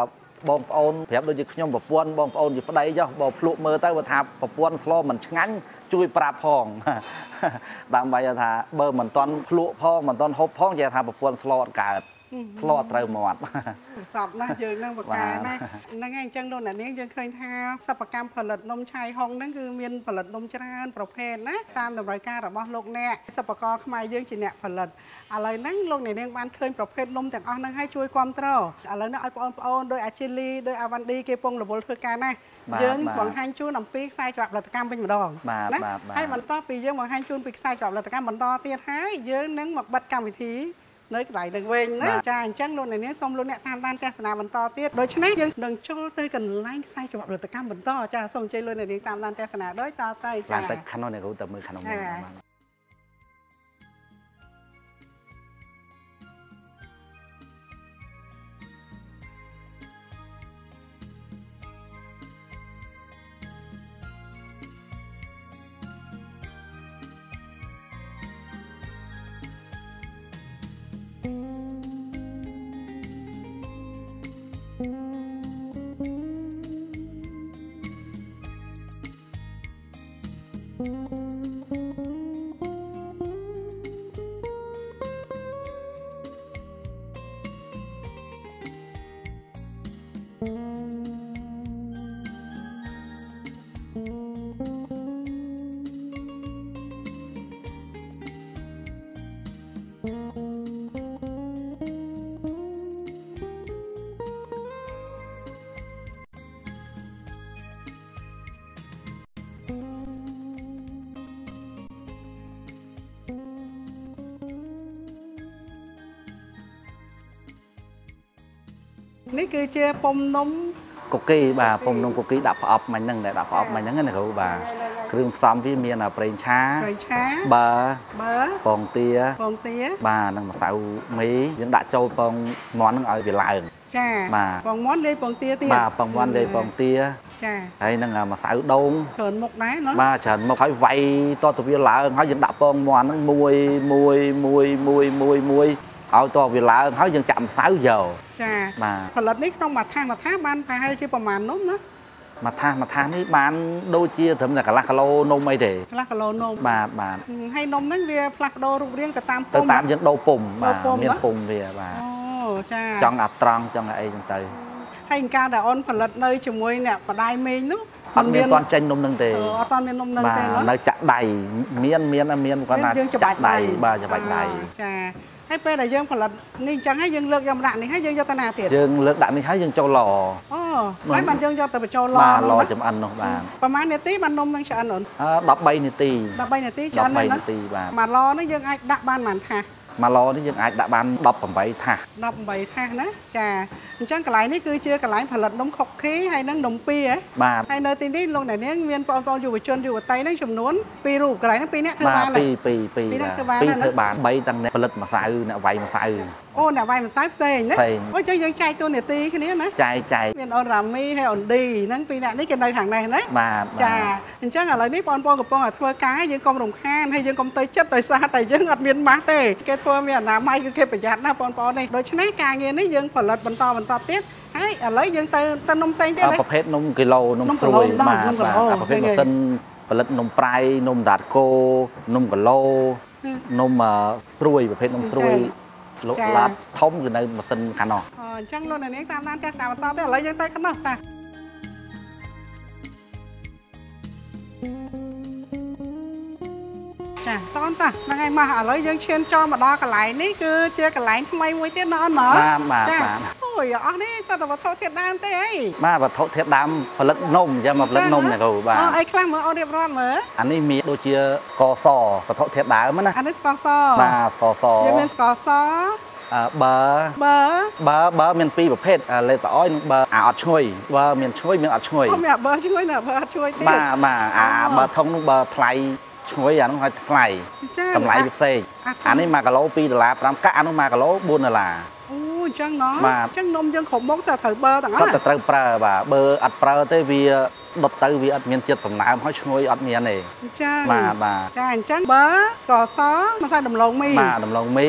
บองโอนเพียบโดยจะขยมประปวนบองโอนอยู่ประเดี๋ยวบอกพลุมือใต้ประทับประปวนสโลมันงั้นช่วยปราบพองดำใบจะทาเบอร์เหมือนตอนพลุพองเหมือนตอนฮบพองจะทำประปวนสโลดกาดสโลดเติมหมดสอบนะยืนนั่งปากกานะนั่งไงจังโดนอันนี้ยังเคยทำสัปกรรมผลิตนมชายห้องนั่นคือเมียนผลิตนมจานประเภทนะตามดำเนินการระบบโลกแน่สัปกรขมายยังจีเนี่ยผลิตอะไรนั่งลงในเรื่องบ้านเคยประเภทนมแต่อ้อนั่งให้ช่วยความเต้าอะไรนั่งไอปอนปอนโดยอาชิลีโดยอาวันดีเกปงระบบเพื่อการนะยังหวังให้ชูนำปีกใส่จับผลิตกรรมเป็นหมดดองนะให้มันต่อปียังหวังให้ชูนปีกใส่จับผลิตกรรมมันต่อเตี้ยท้ายยังนั่งหมักบัดกรรมวิธีnơi lại đừng quên nữa cha chân luôn này nếu xong luôn nè tham tan ca sna mình to tiết đôi chân nhưng đừng cho tôi cần lái sai cho bọn được cam mình to cha xong chơi luôn này đi tham tan ca sna đôi to tay cha khăn này cũng tập mười khăn ôngนี่คือเชื่อปมนมกุกกี้บ่าปมนมกุกกี้ดับออฟมันนั่งเนี่ยดับออฟมันนั่งกันนะครับบ่าเครื่องซ้อมพี่เมียน่ะเปรย์ช้าเปรย์ช้าเบอร์เบอร์ปองเตี้ยปองเตี้ยบ่านั่งมาสาวมียังดัดโจปองมอนนั่งเอาไปลายจ้าบ่าปองมอนเลยปองเตี้ยเตี้ยบ่าปองมอนเลยปองเตี้ยจ้าไอ้นั่งมาสาวดงเฉินหมกได้เนาะบ่าเฉินหมกให้ไวตัวตัวพี่ลายเขายังดับปองมอนนั่งมวยมวยมวยมวยมวยมวยเอาตัวเวลาเขายังจำสาวเยอะจ้ามาผลิตนี้ต้องมาทางมาท่าบ้านไปให้ชื่อประมาณนู้นเนาะมาทางมาทางนี่บ้านโดเชียถึงแต่กะลากะโลนมไม่เด็กะลากะโลนมบาทบาทให้นมนั่นเวียพลักโดรูปเรียงแต่ตามแต่ตามยังโดปุ่มมาเมียนปุ่มเวียบาทโอ้จ้าจังอัดตรังจังไอ้จังเตยให้การแต่ออนผลิตเลยจมวยเนี่ยปะได้เมย์นู้อันเมียนตอนเจนนมนึงเตยตอนเมียนนมนึงเตยเนาะในจักใดเมียนเมียนเมียนกันนะจักใดบาจะไปใดจ้าให้เป็นอะไรยังผลิตนี่จังให้ยังเลือกยำด่านนี่ให้ยังยตนาเตียยังเลือกด่านนี่ให้ยังโจหล่ออ๋อไม่มันยังยอแต่ไปโจหล่อมาหล่อจำอันเนาะบ้างประมาณเนตีมันนมยังจะอันหนุนอ่าดับใบเนตีดับใบเนตีจะอันนั้นนะมาล้อนี่ยังไอ้ดักบ้านมันค่ะมาล้อนี่ยังไอ้ดักบ้านดับผมใบท่าดับใบท่านะจ้าจังกระไรนี่คือเชื่อกระไรผลิตนมขบขี้ให้นั่งนมปีเอ๋ให้เนตีนี่ลงไหนเนี้ยเมียนปอนปอนอยู่จนอยู่ไตนั่งชมนุนปีรูปกระไรนั่งปีเนี้ยเธอบ้านปีปีปีปีเธอบ้านใบตั้งเนี่ยผลิตมาใส่เนี่ยใบมาใส่โอ้เนี่ยใบมันซับเซ่นะโอ้ยจังยังใจตัวเนี่ยตีแค่นี้นะใจใจเมียนออนรามีให้อ่อนดีนั่งปีเนี้ยนี่กันในhàng nàyนะมาจ้าจังอะไรนี่ปอนปอนกับปอนอ่ะทัวร์กายยังกองรำคาญให้ยังกองเตยจัดเตยซาแต่ยังอัดเมียนมาเต้แกทัวร์เมียนน้ำไม่คือแค่ประหยัดนะปอนปอนนี่โดยชนะการเงินนี่ยังผลิตบรรทบรรทบเตี้ยไอ้อะไรยังเตยเตยนมเส้นเตี้ยประเภทนมกิโลนมสวยมาประเภทนมเส้นผลิตนมปลายนมดัดโกนมกะโลนมสวยประเภทนมสวยลูกลัดท้องอยู่ในมาสินขันหนอจังโลนอันนี้ตามนั้นแกตามต่อแต่อะไรยังเตยขันหนอตาจ้ะตอนตานั่งไงมาอะไรยังเชียนจอมาดอกระไหลนี่คือเชื่อกระไหลทำไมมวยเตี้ยนอนเนาะมามาจ้ะโอ้ยอ๋อนี่สัตว์วัตถุเทียดดามเต้มาวัตถุเทียดดามผลิตนมจะมาผลิตนมเนี่ยเขาบ้าอ๋อไอ้คลั่งเหมือนเอาเรียบร้อยเหมืออันนี้มีโดเชียกอซอวัตถุเทียดดามมั้ยนะอันนี้กอซอมากอซอยังเป็นกอซอเบอร์เบอร์เบอร์เบอร์เมียนปีประเภทเลยต่ออ้อยเบอร์อาดช่วยเบอร์เมียนช่วยเมียนอาดช่วยอ๋อเมียเบอร์ช่วยเนอะเบอร์ช่วยมามาอ่าเบอร์ทงเบอร์ไทยช่วยอย่างน้องไทยกำไรพิเศษอันนี้มากะโลปีดลาปรามกะอันนู้นมากะโลบุญดลาโอ้จังเนาะจังนมจังขมมกจะถือเบอร์ต่างๆสัตว์เติมเปล่าบ่าเบอร์อัดเปล่าเตวีดดเตวีอัดเมียนเจ็ดสำนักเขาช่วยอัดเมียนเองจังมาบ่าจังจังเบอร์สกอซอมาใส่ดำลงมีมาดำลงมี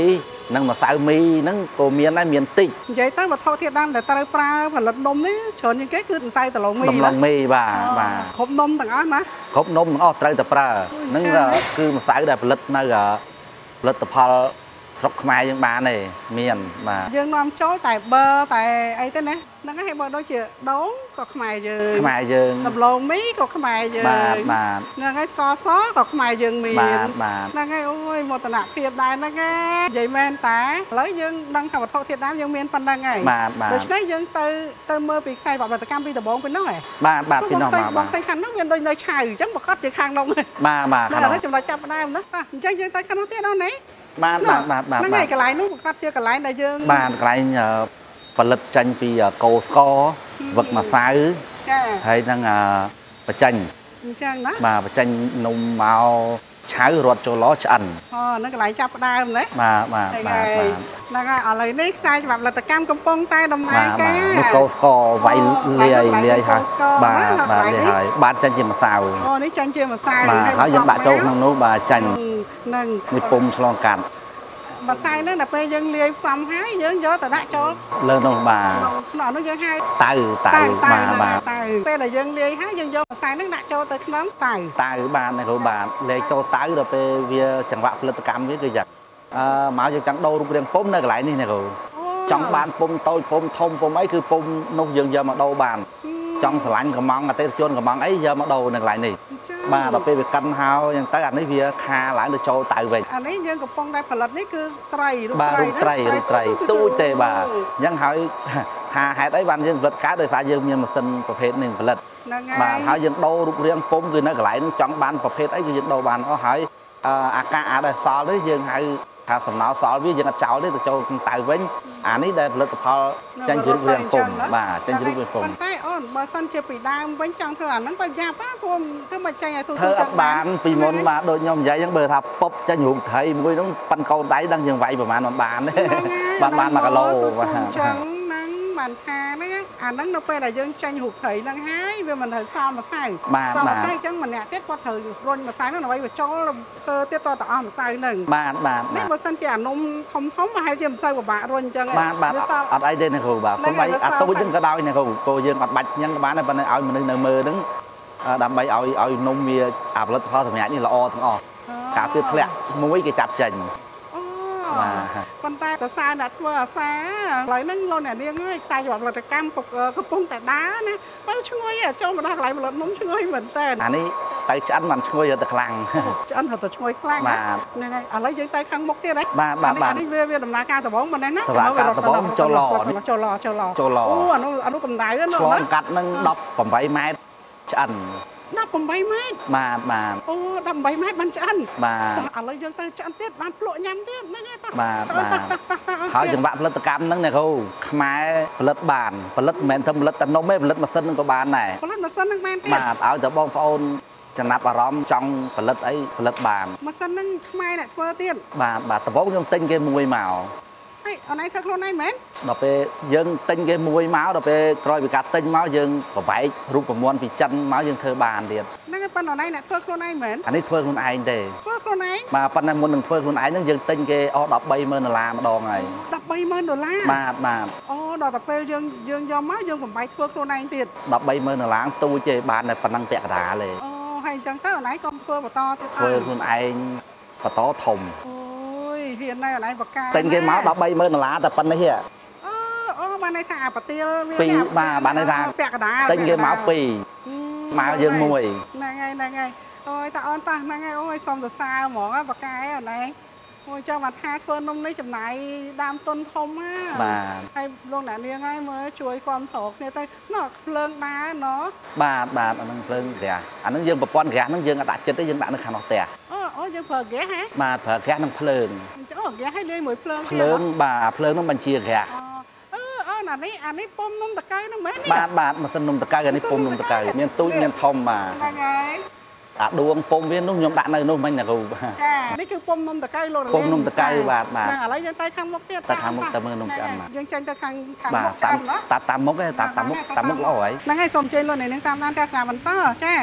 នឹងម្សៅមីហ្នឹងក៏មានដែរមានតិចនិយាយទៅវត្ថុធាតុដើមដែលត្រូវប្រើផលិតនំនេះច្រើនជាងគេគឺម្សៅដលងមីដំឡូងមីបាទបាទគ្រប់នំទាំងអស់ណាគ្រប់នំទាំងអស់ត្រូវតែប្រើហ្នឹងគឺម្សៅដែលផលិតនៅផលិតផលស្រុកខ្មែរយើងបានទេមានបាទយើងនាំចូលតែបឺតែអីទៅណាហ្នឹងហើយបើដូចជាដូងក៏ខ្មែរយើងខ្មែរយើងដំឡូងមីក៏ខ្មែរយើងបាទបាទហ្នឹងហើយស្ករសក៏ខ្មែរយើងមានបាទបាទហ្នឹងហើយអូយមោទនភាពដែរហ្នឹងហើយនិយាយមែនតាឥឡូវយើងដឹងថាវត្ថុធាតុដើមយើងមានប៉ុណ្្នឹងហើយបាទបាទដូច្នេះយើងទៅទៅមើលពីខ្សែផលិតកម្មពីដំបូងពីនោះហ៎បាទបាទពីនោះបាទបាទឃើញខាងនោះវាដូចនៅឆៅអញ្ចឹងប្រកាសជាខាងនោះបាទបាទខាងនោះចំណុចចាប់ដើមណាអញ្ចឹងយើងទៅខាងនោះទៀតដល់ណាបាទបាទបាទបាទហ្នឹងហើយកន្លែងនោះប្រកាសជាកន្លែងដែលយើងបាទកន្លែងផលិតចេញពីកោស្ករវឹកម្សៅចាហើយនឹងបញ្ចេញអញ្ចឹងណាបាទបញ្ចេញនំមកឆៅរត់ចូលឆ្អិនអូហ្នឹងកន្លែងចាប់ផ្ដើមណាបាទបាទបាទហ្នឹងហើយឥឡូវនេះខ្សែច្បាប់ផលិតកម្មកំពុងតែដំណើរការនេះកោស្ករវាយលាយលាយហើយបាទបាទលាយហើយបានចេញជាម្សៅអូនេះចេញជាម្សៅបាទហើយយើងដាក់ចូលក្នុងនោះបាទចាញ់ហ្នឹងនេះពុំឆ្លងកាត់ម្សៅហ្នឹងដល់ពេលយើងលាយផ្សំហើយយើងយកទៅដាក់ចូលលើនោះបាទក្នុងនោះយើងហៅតៅតៅបាទបាទតៅពេលដែលយើងលាយហើយយើងយកម្សៅហ្នឹងដាក់ចូលទៅក្នុងតៅតៅបាទណាគ្រូបាទលាយចូលតៅដល់ពេលវាចង្វាក់ផលិតកម្មវាគឺយ៉ាងអឺមកយើងចង់ដូររូបរាងពុំនៅកន្លែងនេះណាគ្រូចង់បានពុំតូចពុំធំពុំអីគឺពុំនោះយើងយកមកដូរបានចង់ស្រឡាញ់កំងអតិថិជនកំងអីយកមកដូរនៅកន្លែងនេះបាទដល់ពេលវាកិនហើយអញ្ចឹងទៅអានេះវាខាឡើងទៅចូលតៅវិញអានេះយើងកំពុងតែផលិតនេះគឺត្រីរូបត្រីត្រីរូបត្រីទូចទេបាទអញ្ចឹងហើយថាហេតុអីបានយើងផលិតកើតដោយសារយើងមានម៉ាស៊ីនប្រភេទនេះផលិតបាទហើយយើងដូររូបរាងពុំគឺនៅកន្លែងនោះចង់បានប្រភេទអីគឺយើងដូរបានអស់ហើយអាកាអាដែលសល់នេះយើងហៅថាសំណល់សល់វាយើងអត់ចោលទេទៅចូលក្នុងតៅវិញអានេះដែលផលិតផលចាញ់ជ្រូករាងពុំបាទចាញ់ជ្រូករាងពុំប៉ុន្តែអូនបើសិនជាពីដើមវិញចង់ធ្វើអាហ្នឹងបើយ៉ាប់ណាព្រោះធ្វើមកចាញ់ឲ្យទូទៅចឹងបានពីមុនបាទដូចខ្ញុំនិយាយអញ្ចឹងបើថាប៉ុបចាញ់ជ្រូកត្រីមួយហ្នឹងប៉ិនកូនដៃដឹងយើងវាយប្រហែលមិនបានទេបានបានមួយគីឡូបាទអញ្ចឹងហ្នឹងបានថាហ្នឹងអាហ្នឹងនៅពេលដែលយើងចាញ់រូបត្រីហ្នឹងហើយវាមិនត្រូវសល់ម្សៅសល់ម្សៅអញ្ចឹងម្នាក់ទៀតគាត់ត្រូវរុញម្សៅហ្នឹងដើម្បីបញ្ចូលធ្វើទៀតតទៅអស់ម្សៅហ្នឹងបាទបាទនេះបើសិនជាអានំធំធំប្រហែលជាម្សៅពិបាករុញអញ្ចឹងបាទបាទអត់អីទេណាគ្រូបាទព្រោះអីអាទូចហ្នឹងក៏ដោយណាគ្រូព្រោះយើងអត់បាច់ញ៉ាំក៏បានដែរប៉ុន្តែឲ្យមនុស្សនៅមើលហ្នឹងដើម្បីឲ្យឲ្យនំវាអាផលិតផលសម្រាប់នេះល្អទាំងអស់ការពារធ្លាក់មួយគេចាប់ចេញប៉ុន្តែតសាអ្នកធ្វើអាសាឥឡូវហ្នឹងលោកអ្នកនាងហើយខ្សែច្បាប់ផលិតកម្មកំពុងតែដើរណាបើឈ្ងុយចូលមកដល់កន្លែងផលិតនំឈ្ងុយមែនតើអានេះទៅឆ្អិនមិនឈ្ងុយទៅខ្លាំងឆ្អិនទៅឈ្ងុយខ្លាំងហ្នឹងហើយឥឡូវយើងទៅខាងមុខទៀតហ៎បាទបាទបាទនេះវាវាដំណើរការដំបូងមិនទេណាដំណើរការដំបូងចូលឡចូលឡចូលឡចូលឡអូអានោះអានោះកម្ដៅហ្នឹងឆ្លងកាត់នឹងដប់ប្រាំម៉ែត្រឆ្អិនដប់ប្រាំម៉ែត្របាទបាទអូដប់ប្រាំម៉ែត្របានឆ្អិនបាទឥឡូវយើងទៅឆ្អិនទៀតបានភ្លក់ញ៉ាំទៀតហ្នឹងហើយបាទបាទហើយចង្វាក់ផលិតកម្មហ្នឹងណាគ្រូខ្មែរផលិតបានផលិតមិនមែនតែផលិតតែនំទេផលិតម៉ាស៊ីនហ្នឹងក៏បានដែរផលិតម៉ាស៊ីនហ្នឹងបានទៀតបាទឲ្យតែបងប្អូនចំណាប់អារម្មណ៍ចង់ផលិតអីផលិតបានម៉ាស៊ីនហ្នឹងខ្មែរអ្នកធ្វើទៀតបាទបាទដំបូងខ្ញុំទិញគេមួយមកអីអនឡាញធ្វើខ្លួនឯងមែនដល់ពេលយើងទិញគេមួយមកដល់ពេលក្រោយពីការទិញមកយើងប្របែករូបមន្តពីចិនមកយើងធ្វើបានទៀតហ្នឹងហើយប៉ុន្តែអនឡាញអ្នកធ្វើខ្លួនឯងមែនអានេះធ្វើខ្លួនឯងទេធ្វើខ្លួនឯងបាទប៉ុន្តែមុននឹងធ្វើខ្លួនឯងហ្នឹងយើងទិញគេអស់ដប់បីម៉ឺនដុល្លារម្ដងហើយដប់បីម៉ឺនដុល្លារបាទបាទអូដល់តែពេលយើងយើងយកមកយើងប្របែកធ្វើខ្លួនឯងទៀតដប់បីម៉ឺនដុល្លារទូចទេបានតែប៉ុណ្ណឹងពាក់កណ្ដាលទេអូហើយអញ្ចឹងទៅអនឡាញក៏ធ្វើបន្តទៀតធ្វើខ្លួនឯងបន្តធំហ៊ានណែអនឡាញបកាទិញគេមកដប់បីម៉ឺនដុល្លារតែប៉ុណ្ណេះហ៎អូអូបានន័យថាអាប៉ាទៀលវាពីរបាទបានន័យថាពាក់កណ្ដាលទិញគេមកពីរមកយើងមួយហ្នឹងហើយហ្នឹងហើយអូយតាអូនតោះហ្នឹងហើយអូយសុំសរសើរហ្មងបកាអនឡាញអូយចង់មកថាធ្វើនំនេះចំណាយដើមទុនធំណាបាទហើយលោកអ្នកនាងហើយមើលជួយគ្រប់គ្រងគ្នាទៅណោះភ្លើងដែរណោះបាទបាទអានឹងភ្លើងហ្គាសអានឹងយើងប្រព័ន្ធហ្គាសហ្នឹងយើងអត់ដាក់ចិត្តទេយើងដាក់នៅខាងនោះផ្ទះអូអូយើងប្រើហ្គាសហ៎បាទប្រើហ្គាសនឹងភ្លើងអូហ្គាសឲ្យលាយមួយភ្លើងភ្លើងបាទភ្លើងហ្នឹងបញ្ជាហ្គាសអឺអូអានេះអានេះពុំនំតកៅហ្នឹងមែនទេបាទបាទម៉ាស៊ីននំតកៅអានេះពុំនំតកៅមានទូចមានធំបាទហ្នឹងហើយអាដួងពុំវានោះខ្ញុំដាក់នៅនោះមិញណាគ្រូចានេះគឺពុំនំតកៅលោកពុំនំតកៅបាទបាទឥឡូវយើងទៅខាងមុខទៀតទៅខាងមុខទៅមើលនំឆ្អិនបាទយើងចេញទៅខាងខាងមុខឆ្អិនណាតាមតាមមុខទេតាមតាមមុខតាមមុខល្អហើយហ្នឹងហើយសូមអញ្ជើញលោកអ្នកនាងតាមដានទស្សនាបន្តចា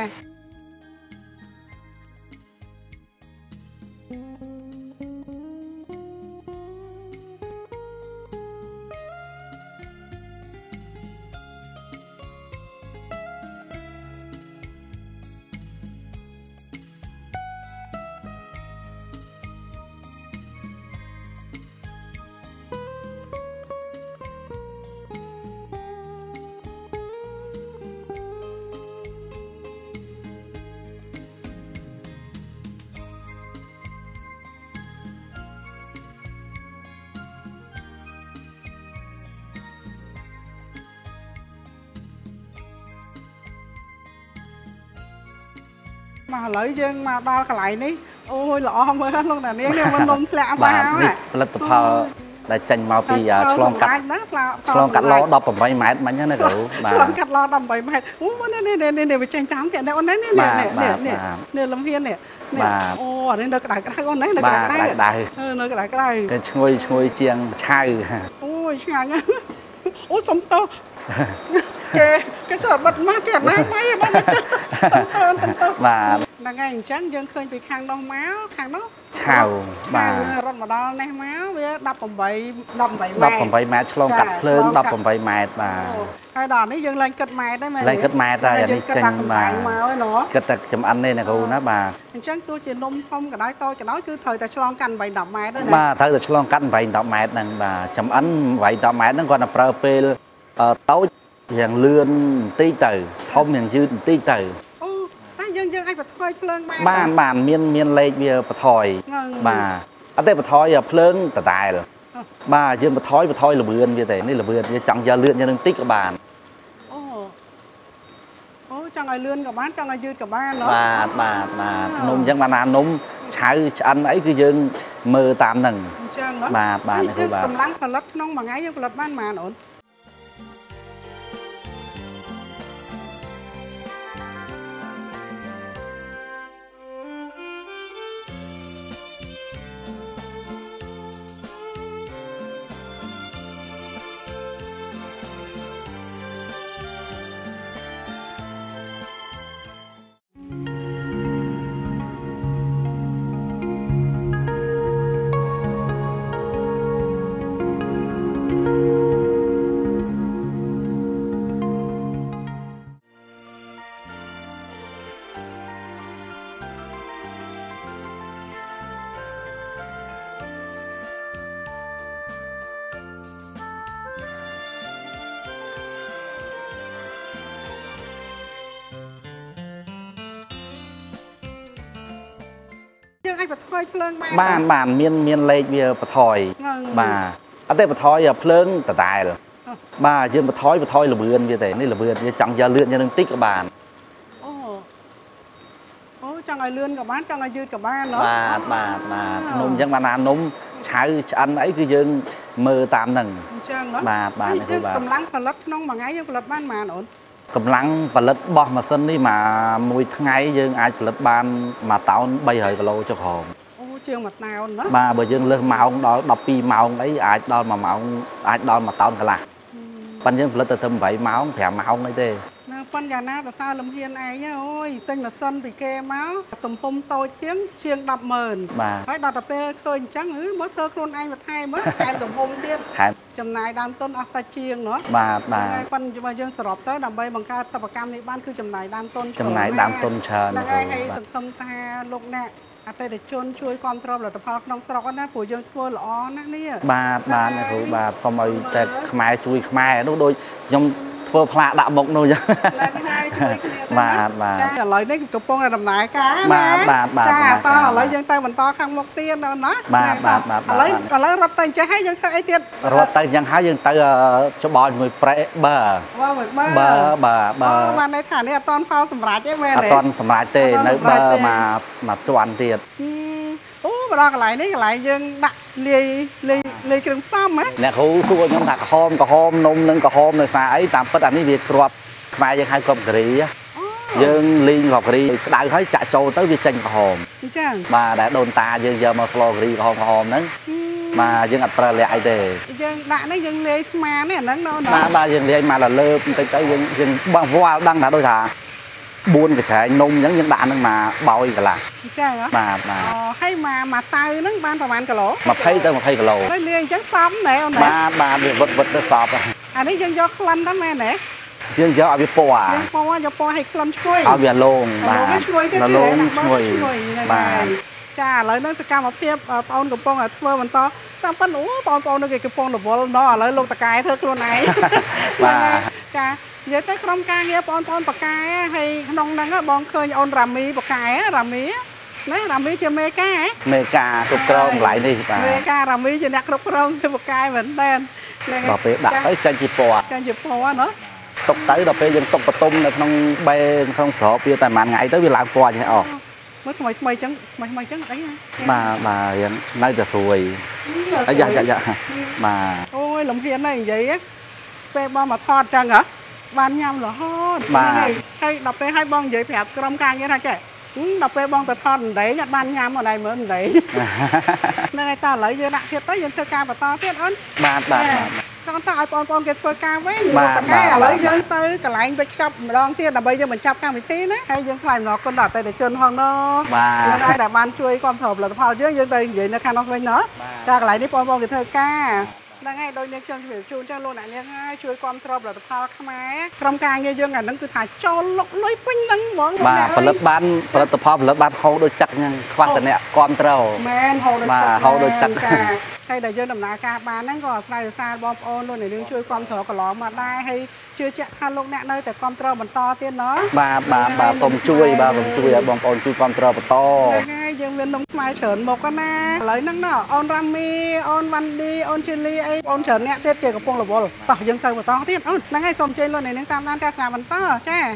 mà lấy dương mà đo cái lại đi ôi lọ mới hết luôn nè nếu như mình nôm lẹ vào á là tập thờ là tranh màu thì chlong cắt chlong cắt lo đập ở mấy mét mà nhá này cậu chlong cắt lo đập mấy mét ú nè nè nè nè bị tranh tám thiệt nè con đấy nè nè nè nè nè lâm hiên nè ô nên được cái cái con đấy được cái cái đây được cái cái cái chui chui chiang chai ôi chang ôi sống to cái cái sợ bật má kẹt má máy bật tơ tơ tơ và là ngày trắng dân khơi bị khang đông máu khang đó chào bà rốt mà đo này máu với đập bằng bảy đập bảy đập bằng bảy mét chlong cắt phơn đập bằng bảy mét và cái đòn đấy dân lên cất mét đấy mà lên cất mét ra vậy tranh mà cất tập chấm ăn đây nè cô nó bà trắng tôi chỉ nôm không cái đó tôi cái đó cứ thời ta chlong canh bảy đập mét đấy mà thời ta chlong canh bảy đập mét nè bà chấm ăn bảy đập mét nó còn là propel tối hàng lươn tí từ thông hàng dư tí từ dân dân anh phải thôi phơn mà bàn bàn miên miên lên bây giờ phải thôi bà ở đây phải thôi giờ phơn tạt tài rồi bà dân phải thôi phải thôi là bươn như thế này là bươn chẳng giờ lươn cho nên tích các bàn ô ô chẳng ai lươn cả bán chẳng ai dư cả ban nữa bà bà bà nôm dân bà nàn nôm trái ăn ấy cứ dân mơ tạm nằng bà bà này thôi bà cầm lăng phần lật nông mà ngay phần lật ban mà ổn anh phải thôi phơn mà bàn bàn miên miên lên bây giờ phải thôi bà ở đây phải thôi giờ phơn tạt tài rồi bà dân phải thôi phải thôi là bươn như thế này là bươn chẳng giờ lươn cho nên tích các bàn ô ô chẳng ai lươn cả bán chẳng ai dư cả ban nữa bà bà bà nôm dân bà nàn nôm trái ăn ấy cứ dân mơ tạm nằng bà bà này thôi bà cầm lăng phần lật nông mà ngay phần lật ban mà ổn cầm lăng và lật bò mà sân đi mà mùi ngày dương ai lật ban mà tạo bay hơi và lâu cho hồn trường mặt nào nữa bà bởi dương lơ màu đó đọc pi màu ấy ai đó mà màu ai đó mà tạo cả là ban dương lật từ thâm vậy máu thẻ máu ấy thế phân nhà na tại sao làm hiền ai nhá ôi tên mà sân bị kê máu tùm hôm tôi chiến chiêng đập mờn phải đặt tập khơi trắng ứ mới thơ luôn anh và thay mới hai tùm hôm tiếp chầm này đam tôn ọc ta chiêng nữa bà bà phân mà dương sờ tới đầm bay bằng ca sập cam thì ban cứ chầm này đam tôn chầm này đam tôn chờ là ai hay sừng không ta lục nè à tay để chôn chui con trâu là tập hợp nông sọc đó phù dương thua lọ nè bà bà này thôi bà xong rồiแต่ខ្មែរជួយខ្មែរនោះដូចខ្ញុំធ្វើផ្លាកដាក់មុខនោះចឹងបាទបាទឥឡូវនេះកំពុងតែដំណើរការណាបាទបាទបាទចាតឥឡូវយើងទៅបន្តខាងមុខទៀតណាបាទបាទបាទឥឡូវឥឡូវរត់ទៅចេះហើយយើងធ្វើអីទៀតរត់ទៅចឹងហើយយើងទៅច្បល់ជាមួយប្រេបើបើបើបើបានន័យថានេះអត់តន់ផលសម្រាប់ទេមែនទេអត់តន់សម្រាប់ទេនៅបើមកមកជាន់ទៀតអូបដកន្លែងនេះកន្លែងយើងដាក់លាយលាយលាយគ្រឿងផ្សំហ៎អ្នកគ្រូសួរខ្ញុំថាក្រហមក្រហមនំនិងក្រហមនៅសារអីតាមពិតអានេះវាគ្រាប់ខ្មែរយើងហៅគ្រាប់ការីយើងលីងគ្រាប់ការីក្តៅហើយចាក់ចូលទៅវាចេញក្រហមអញ្ចឹងបាទដែលដូនតាយើងយកមកស្លការីក្រហមក្រហមហ្នឹងបាទយើងអត់ប្រើលក្ខអីទេយើងដាក់នេះយើងលាយស្មានេះអាហ្នឹងដល់បាទបាទយើងលាយមកលើបន្តិចទៅយើងយើងបងវល់ដឹងថាដូចថាបួនកញ្ឆែងនំអញ្ចឹងយើងដាក់ហ្នឹងមកបោយកន្លះអញ្ចឹងហ៎បាទបាទអូហើយមកមកតៅហ្នឹងបានប្រហែលគីឡូยี่สิบទៅยี่สิบគីឡូហើយលាយអញ្ចឹងសមណែអូនបាទបាទវាវឹកវឹកទៅសពអានេះយើងយកក្លិនទៅមែនទេយើងយកឲ្យវាពណ៌យើងពណ៌យកពណ៌ឲ្យក្លិនឈ្ងុយឲ្យវាលងបាទលងឈ្ងុយបាទចាឥឡូវហ្នឹងសកម្មភាពបងអូនកំពុងតែធ្វើបន្តតាមប៉ុណ្ណអូបងប្អូននៅគេកំពុងរវល់ដល់ឥឡូវលោកតកែធ្វើខ្លួនឯងបាទចានិយាយទៅក្រុមការងារបងប្អូនបកែហើយក្នុងហ្នឹងបងឃើញអូនរ៉ាមីបកែរ៉ាមីណារ៉ាមីជាមេកាមេកាគ្រប់គ្រងកន្លែងនេះបាទមេការ៉ាមីជាអ្នកគ្រប់គ្រងជាបកែមែនតើដល់ពេលដាក់ទៅចាញ់ជាពណ៌ចាញ់ជាពណ៌ណាទុកទៅដល់ពេលយើងទុកបន្ទុំនៅក្នុងបេក្នុងស្របវាតែមួយថ្ងៃទៅវាឡើងពណ៌ចេះអស់ mới mày mày chẳng mày mày chẳng đấy nha bà bà hiện nay là xuôi à, dạ dạ dạ mà ôi lồng hiền này vậy á pe bao mà thọt chẳng hả ban nhâm là hot mà hay đọc pe hai bong vậy phải cầm càng như thế chứ đọc pe bong từ thọt đấy nhặt ban nhâm ở đây mới đấy nơi ta lấy giờ nặng thiệt tới giờ thơ ca và to tiết ơn bà bà con ta con con cái thơ ca với bà cái lấy giờ tới cái lại bị chọc mà đong tiết là bây giờ mình chọc ca mình thế đấy hay giờ phải nó con đọt tay để chân hoang nó bà đây là ban chui con thộp là phao chứ giờ tới vậy nó khăn nó với nó ca lại đi con con cái thơ ca là ngay đôi nên chân hiểu chuông cho luôn này nha ngay chui con thộp là phao khmái trong ca như dương là nó cứ thải cho lục lưới quanh đắng món bà phần lớp ban phần lớp phao phần lớp ban hậu đôi chắc nha khoan từ nè con trâu mà hậu đôi chắc hay là dương đầm nà ca ban nó còn sai xa bom ôn luôn này đừng chui con thộp có ló mà đai hay chưa chắc khăn lúc nè nơiแต่con trâu mình to tiên nó bà bà bà tôm chui bà tôm chui bom ôn chui con trâu to ngay dương viên nông mai chởn một con na lấy năng nào on rami on văn đi on chili ấy on chởn nè tiết tiền của phong là bol tỏ dương tơ mà to tiết ôn năng hay xôm trên luôn này năng tam đan ca xà mình to cha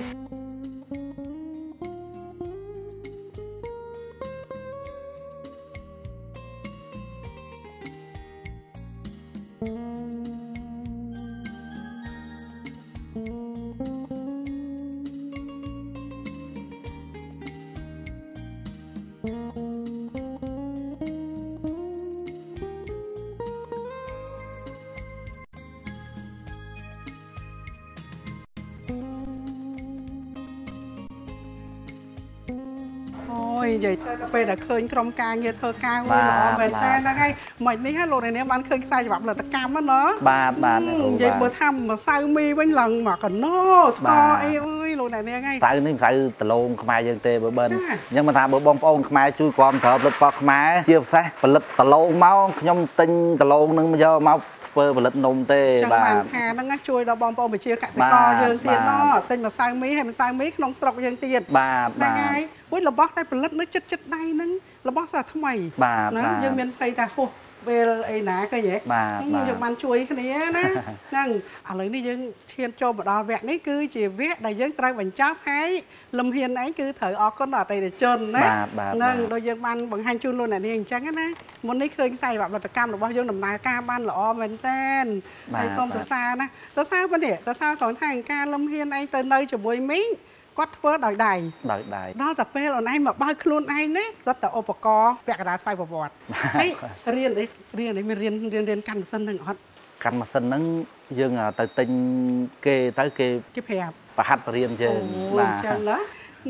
vậy về đã khơi trong ca nghe thơ ca vui lọ về ta đang ngay mày ní hát lô này nếu bán khơi sai vọng là tất cam mất nó ba ba vậy bữa thăm mà sao mi bánh lần mà còn nó to ấy ơi lô này nè ngay tại nên phải từ lâu không ai dân tê bữa bên nhưng mà thà bữa bom ôn không ai chui quan thợ lực bọc không ai chia sẻ và lực từ lâu máu nhom tinh từ lâu nâng bây giờ máu phơi và lực nôm tê bà hà nó ngắt chui đâu bom ôn bị chia cạn sẽ co dân tiền nó tinh mà sao mi hay mà sao mi không sọc dân tiền bà bàอุ้ยเราบอกได้เป็นเล็กๆจัดๆได้นึงเราบอกซะทำไมนะยังเป็นไปแต่โหเวลไอ้หนาก็อย่างนี้ยังมันช่วยแค่นี้นะนั่งอะไรนี่ยังเทียนโจมดอแวกนี่คือจีเวะได้ยังไตรบรรจับให้ลำเฮียนไอ้คือเถอออกก็หน่อใจเดือดจนนะนั่งโดยยังมันบางฮันจูนโลน่ะนี่ยังจังนะมันนี่เคยใส่แบบรัตกรรมหรือว่ายังดำนากาบ้านหล่อเหมือนเต้นไอ้ส้มตะซานะตะซาปะเนี่ยตะซาของทางการลำเฮียนไอ้เตยเลยจะบวยมิ้งquát phớt đòi đầy đòi đầy đó tập phê là nay mà bao khuôn ai đấy rất là ốp co vẹt đá xoay vào bọt ấy riêng đấy riêng đấy mình riêng riêng riêng căn sân đừng hết căn mà sân nắng dương à tới tinh kê tới kê cái phèo và hạt riêng chơi mà chân đó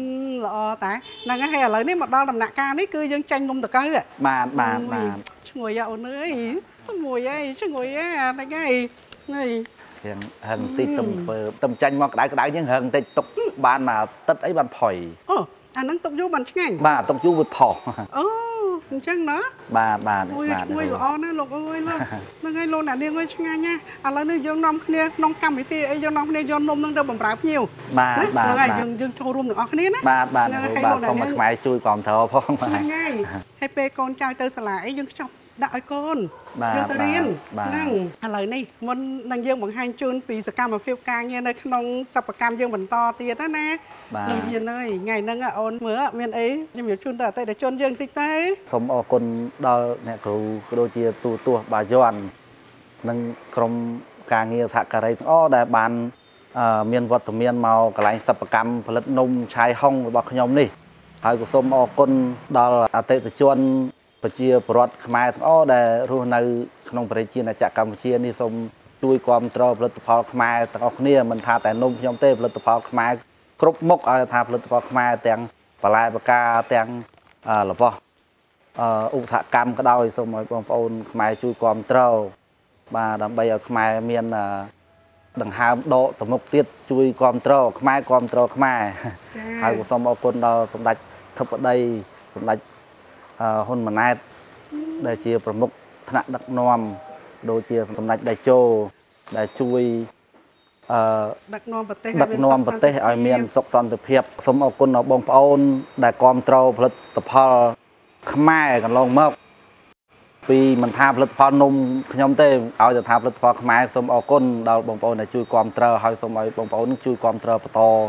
lọ tại là cái hè lấy đấy mà đo làm nạ ca đấy cứ dương tranh nung được cái mà mà mà ngồi dạo nữa ấy ngồi ấy chứ ngồi ấy này cái này hận tí tùm tùm chanh mà cái cái những hận tí tục bàn mà tất ấy bàn phổi ồ anh đang tục vô bàn chứ ngành bà tục vô vượt phỏ ồ chăng đó bà bà ôi ôi lọ nó lục ôi luôn nó ngay luôn là đi ngôi chứ ngành nha à là nơi dương nom kia nông cam thì ấy dương nom kia dương nôm nông đâu bằng rạp nhiều bà bà bà dương dương châu rùm được ở cái này bà bà bà xong mà máy chui còn thở phong mà ngay hay pe con trai tơ sả lại dương chọc đại con dương tơ riêng năng à lời này mình năng dương bằng hai chun vì sạc cam mà phiêu ca nghe nơi nông sập cam dương mình to tiền đó nè năng dương ơi ngày năng à ôn mưa miền ấy nhưng mà chun đã tới để chun dương tích tế sống ở con đo nè cừu đôi chia tu tu bà doan năng krom ca nghe thạc cà ray ó đại bàn miền vật miền màu cái lại sập camผลิต nôm chai hong របស់ខ្ញុំនេះហើយក៏សូមអរគុណដល់អតិថិជនប្រជាពលរដ្ឋខ្មែរទាំងអស់ដែលរស់នៅក្នុងប្រទេសជាតិកម្ពុជានេះសូមជួយគាំទ្រផលិតផលខ្មែរទាំងអស់គ្នាមិនថាតែនំខ្ញុំទេផលិតផលខ្មែរគ្រប់មុខឲ្យថាផលិតផលខ្មែរទាំងបន្លែបកាទាំងរបស់ឧស្សាហកម្មក៏ដោយសូមឲ្យបងប្អូនខ្មែរជួយគាំទ្របាទដើម្បីឲ្យខ្មែរមានដង្ហើមដកទៅមុខទៀតជួយគាំទ្រខ្មែរគាំទ្រខ្មែរហើយក៏សូមអរគុណដល់សម្ដេចធិបតីសម្ដេចហ៊ុនម៉ាណែតដែលជាប្រមុខថ្នាក់ដឹកនាំដូចជាសម្ដេចតេជោដែលជួយដឹកនាំប្រទេសដឹកនាំប្រទេសឲ្យមានសុខសន្តិភាពសូមអរគុណដល់បងប្អូនដែលគាំទ្រផលិតផលខ្មែរកន្លងមកពីមិនថាផលិតផលនំខ្ញុំទេឲ្យតែថាផលិតផលខ្មែរសូមអរគុណដល់បងប្អូនដែលជួយគាំទ្រហើយសូមឲ្យបងប្អូនជួយគាំទ្របន្តទៅ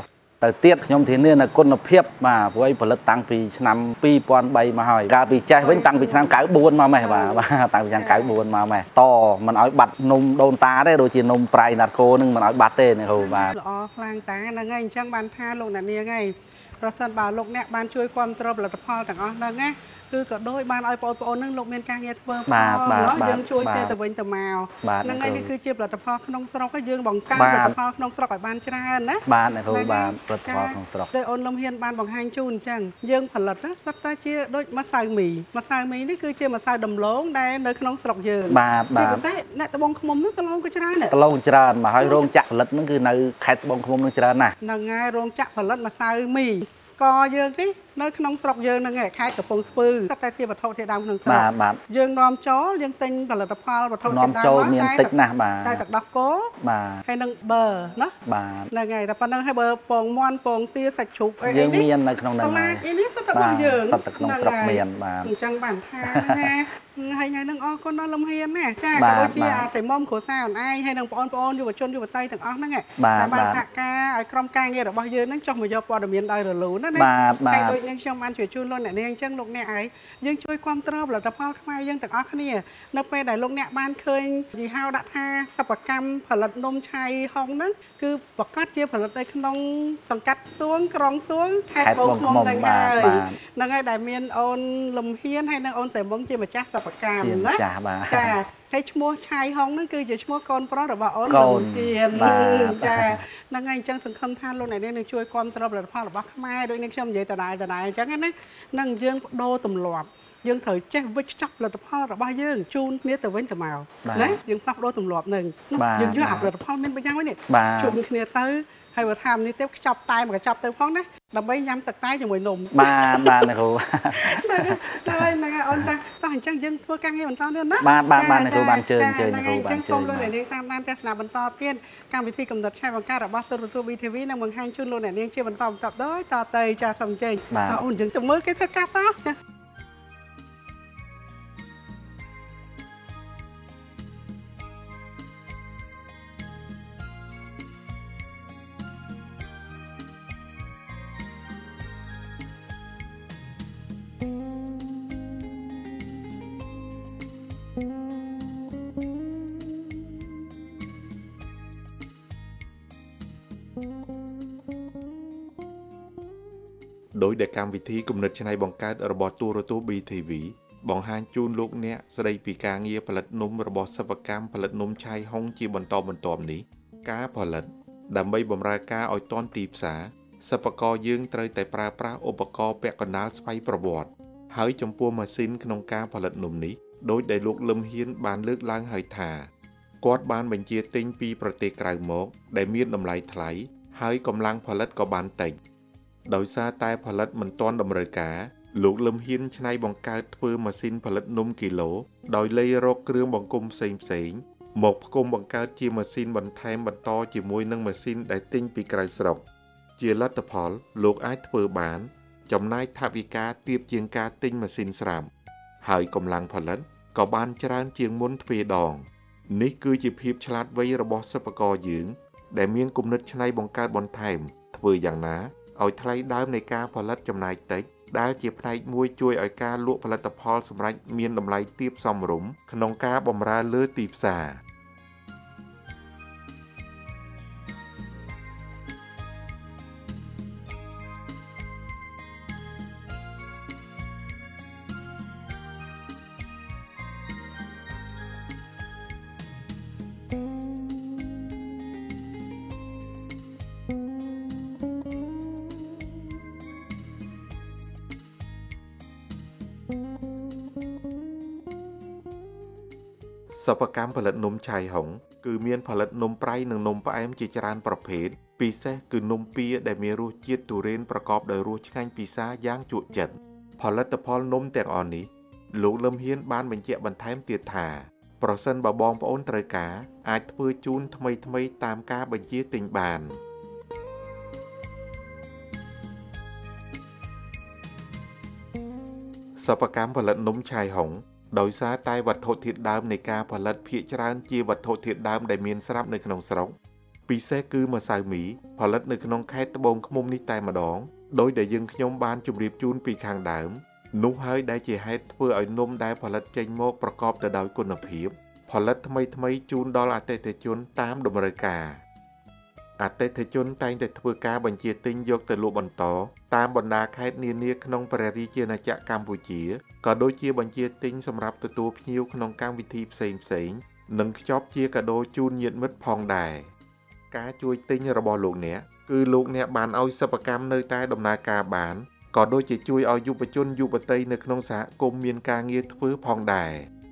ទៅទៀតខ្ញុំធានានៅគុណភាពបាទព្រោះអីផលិតតាំងពីឆ្នាំពីរពាន់បីមកហើយកាលពីចេះវិញតាំងពីឆ្នាំកៅបួនមកម៉េះបាទបាទតាំងពីឆ្នាំកៅបួនមកម៉េះតមិនឲ្យបាត់នំដូនតាទេដូចជានំប្រៃណាត់គោនឹងមិនឲ្យបាត់ទេនេះគ្រូបាទល្អខ្លាំងតាហ្នឹងហើយអញ្ចឹងបានថាលោកអ្នកនាងហើយប្រសិនបើលោកអ្នកបានជួយគ្រប់គ្រងផលិតផលទាំងអស់ហ្នឹងណាគឺក៏ដោយបានឲ្យបងប្អូននឹងលោកមានការងារធ្វើផងយើងជួយគ្នាទៅវិញទៅមកហ្នឹងហើយនេះគឺជាផលិតផលក្នុងស្រុកហើយយើងបង្កើតផលិតផលក្នុងស្រុកឲ្យបានច្រើនណាបាទគ្រូបាទផលិតផលក្នុងស្រុកដោយអូនលំហ៊ានបានបង្ហាញជូនអញ្ចឹងយើងផលិតសុទ្ធតែជាដូចម្សៅមីម្សៅមីនេះគឺជាម្សៅដំឡូងដែលនៅក្នុងស្រុកយើងបាទបាទពិសេសអ្នកត្បូងឃ្មុំនោះកន្លងក៏ច្រើនដែរកន្លងច្រើនមកហើយរោងចក្រផលិតហ្នឹងគឺនៅខេត្តត្បូងឃ្មុំនឹងច្រើនណាស់ហ្នឹងហើយរោងចក្រផលិតម្សៅមីស្ករយើងនេះនៅក្នុងស្រុកយើងហ្នឹងឯងខេត្តកំពង់ស្ពឺតែជាវត្ថុធាតុដើមក្នុងស្រុកយើងនាំចូលយើងទិញផលិតផលវត្ថុធាតុដើមនាំចូលមានតិចណាស់បាទតែទឹកដោះគោបាទហើយនឹងបឺណាបាទហ្នឹងហើយតែប៉ុណ្្នឹងហើយបើពងមាន់ពងទាសាច់ជ្រូកអីយើងមាននៅក្នុងហ្នឹងតឡាចអីនេះសុទ្ធតែរបស់យើងសុទ្ធតែក្នុងស្រុកមានបាទអញ្ចឹងបានថាណាហើយថ្ងៃហ្នឹងអរគុណដល់លំហ៊ានណាចាក៏ដូចជាអាសៃមុំគ្រួសារអនឯងហើយនឹងបងប្អូនយុវជនយុវតីទាំងអស់ហ្នឹងតែបានសហការឲ្យក្រុមការងាររបស់យើងហ្នឹងចុះមកយកព័ត៌មានដោយរលូនណាណាហើយដូចនឹងខ្ញុំបានជួយជូនលោកអ្នកនាងអញ្ចឹងលោកអ្នកឯងយើងជួយគ្រប់គ្រងផលិតផលខ្មែរយើងទាំងអស់គ្នានៅពេលដែលលោកអ្នកបានឃើញយីហៅដាក់ថាសិប្បកម្មផលិតនំឆៃហុងហ្នឹងគឺប្រកាសជាផលិតនៅក្នុងសង្កាត់សួងក្រុងសួងខេត្តត្បូងឃ្មុំហ្នឹងហើយហ្នឹងហើយដែលមានអូនលំហ៊ានហើយនិងអូនសៃមុំជាម្ចាស់សិប្បកម្មណាចាបាទចាហើយឈ្មោះឆៃហុងហ្នឹងគឺជាឈ្មោះកូនប្រុសរបស់អូនលំហ៊ានចាហ្នឹងហើយអញ្ចឹងសង្ឃឹមថាលោកអ្នកនាងនឹងជួយគ្រប់គ្រងផលិតផលរបស់ខ្មែរដូចនេះខ្ញុំនិយាយដដែលដដែលអញ្ចឹងណានឹងយើងបដូរទម្លាប់យើងត្រូវចេះវិចខ្ចប់ផលិតផលរបស់យើងជូនគ្នាទៅវិញទៅមកណាយើងផ្លាស់ប្ដូរទម្លាប់នឹងយើងយកអាផលិតផលមានប្រយ៉ាងវិញនេះជូនគ្នាទៅហើយបើថានេះទៅខ្ចប់តែមកខ្ចប់ទៅផងណាដើម្បីញ៉ាំទឹកតែជាមួយនំបាទបាទគ្រូហើយហ្នឹងហើយអូនតាតោះអញ្ចឹងយើងធ្វើការងារបន្តទៀតណាបាទបាទបាទគ្រូបានជើញជើញគ្រូបានជើញសូមលោកអ្នកនាងតាមដានទស្សនាបន្តទៀតកម្មវិធីកំណត់ឆែបង្កើតរបស់ទូរទស្សន៍ វី ធី វី នឹងបង្ហាញជូនលោកអ្នកនាងជាបន្តបន្តដោយតទៅចាសូមអញ្ជើញតើអូនយើងទៅមើលគេធ្វើការតោះដោយដែលកម្មវិធីគំនិតច្នៃបង្កើតរបស់ទូរទស្សន៍ ប៊ី ធី វី បង្ហាញជូនលោកអ្នកស្ដីពីការងារផលិតនំរបស់សិប្បកម្មផលិតនំឆៃហុងជាបន្តបន្ទាប់នេះការផលិតដើម្បីបម្រើការឲ្យទាន់ទីផ្សារសិប្បករយើងត្រូវតែប្រើប្រាស់ឧបករណ៍ពាក់កណ្ដាលស្វ័យប្រវត្តិហើយចំពោះម៉ាស៊ីនក្នុងការផលិតនំនេះដោយដែលលោកលឹមហ៊ានបានលើកឡើងហើយថាគាត់បានបញ្ជាទិញពីប្រទេសក្រៅមកដែលមានតម្លៃថ្លៃហើយកម្លាំងផលិតក៏បានតិចដោយសារតែផលិតមិនទាន់តម្រូវការលោកលឹមហ៊ានច្នៃបង្កើតធ្វើម៉ាស៊ីនផលិតនំគីឡូដោយលៃរកគ្រឿងបង្គុំផ្សេងផ្សេងមកផ្គុំបង្កើតជាម៉ាស៊ីនបន្ថែមបន្តជាមួយនឹងម៉ាស៊ីនដែលទិញពីក្រៅស្រុកជាលទ្ធផលលោកអាចធ្វើបានចំណាយថវិកាទាបជាងការទិញម៉ាស៊ីនស្រាប់ហើយកម្លាំងផលិតក៏បានច្រើនជាងមុនទ្វេដងនេះគឺជាភាពឆ្លាតវៃរបស់សិប្បករយើងដែលមានគំនិតច្នៃបង្កើតបន្ថែមធ្វើយ៉ាងណាឲ្យថ្លៃដើមនៃការផលិតចំណាយតិចដែលជាផ្នែកមួយជួយឲ្យការលក់ផលិតផលសម្រេចមានតម្លៃទាបសមរម្យក្នុងការបម្រើលើទីផ្សារសិប្បកម្មផលិតនំឆៃហុងគឺមានផលិតនំប្រៃនិងនំផ្អែមជាច្រើនប្រភេទពិសេសគឺនំពៀដែលមានរសជាតិទុរេនប្រកបដោយរសឆ្ងាញ់ពិសាយ៉ាងជក់ចិត្តផលិតផលនំទាំងអស់នេះលោកលឹមហ៊ានបានបញ្ជាក់បន្ថែមទៀតថាប្រសិនបើបងប្អូនត្រូវការអាចធ្វើជូនថ្មីថ្មីតាមការបញ្ជាទិញបានសិប្បកម្មផលិតនំឆៃហុងដោយសារតែវត្ថុធាតុដើមនៃការផលិតភាគច្រើនជាវត្ថុធាតុដើមដែលមានស្រាប់នៅក្នុងស្រុកពិសេសគឺម្សៅមីផលិតនៅក្នុងខេត្តត្បូងឃ្មុំនេះតែម្ដងដោយដែលយើងខ្ញុំបានជម្រាបជូនពីខាងដើមនោះហើយដែលជាហេតុធ្វើឲ្យនំដែលផលិតចេញមកប្រកបទៅដោយគុណភាពផលិតថ្មីថ្មីជូនដល់អតិថិជនតាមតម្រូវការអតិថិជនតែងតែធ្វើការបញ្ជាទិញយកទៅលក់បន្តតាមបណ្ដាខេត្តនានាក្នុងព្រះរាជាណាចក្រកម្ពុជាក៏ដូចជាបញ្ជាទិញសម្រាប់ទទួលភ្ញៀវក្នុងកម្មវិធីផ្សេងផ្សេងនិងខ្ចប់ជាកាដូជូនញាតិមិត្តផងដែរការជួយទិញរបស់លោកអ្នកគឺលោកអ្នកបានឲ្យសិប្បកម្មនៅតែដំណើរការបានក៏ដូចជាជួយឲ្យយុវជនយុវតីនៅក្នុងសហគមន៍មានការងារធ្វើផងដែរ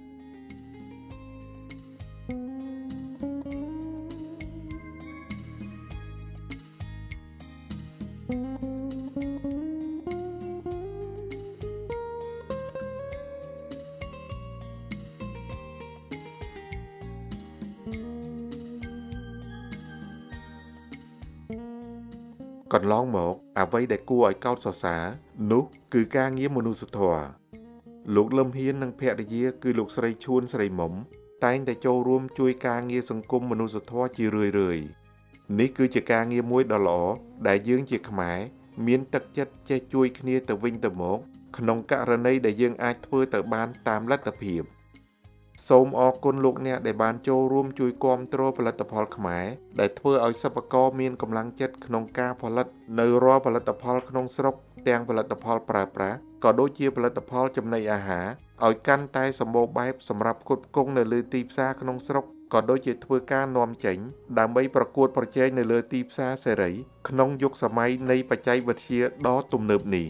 កន្លងមកអ្វីដែលគួរឲ្យកោតសរសើរនោះគឺការងារមនុស្សធម៌លោកលឹមហ៊ាននិងភរិយាគឺលោកស្រីឈួនស្រីមុំតែងតែចូលរួមជួយការងារសង្គមមនុស្សធម៌ជារឿយៗនេះគឺជាការងារមួយដ៏ល្អដែលយើងជាខ្មែរមានទឹកចិត្តចេះជួយគ្នាទៅវិញទៅមកក្នុងករណីដែលយើងអាចធ្វើទៅបានតាមលទ្ធភាពសូមអរគុណលោកអ្នកដែលបានចូលរួមជួយគាំទ្រផលិតផលខ្មែរដែលធ្វើឲ្យសិប្បករមានកម្លាំងចិត្តក្នុងការផលិតនៅរាល់ផលិតផលក្នុងស្រុកទាំងផលិតផលប្រើប្រាស់ក៏ដូចជាផលិតផលចំណីអាហារឲ្យកាន់តែសម្បូរបែបសម្រាប់ផ្គត់ផ្គង់នៅលើទីផ្សារក្នុងស្រុកក៏ដូចជាធ្វើការនាំចេញដើម្បីប្រកួតប្រជែងនៅលើទីផ្សារសេរីក្នុងយុគសម័យនៃបច្ចេកវិទ្យាដ៏ទំនើបនេះ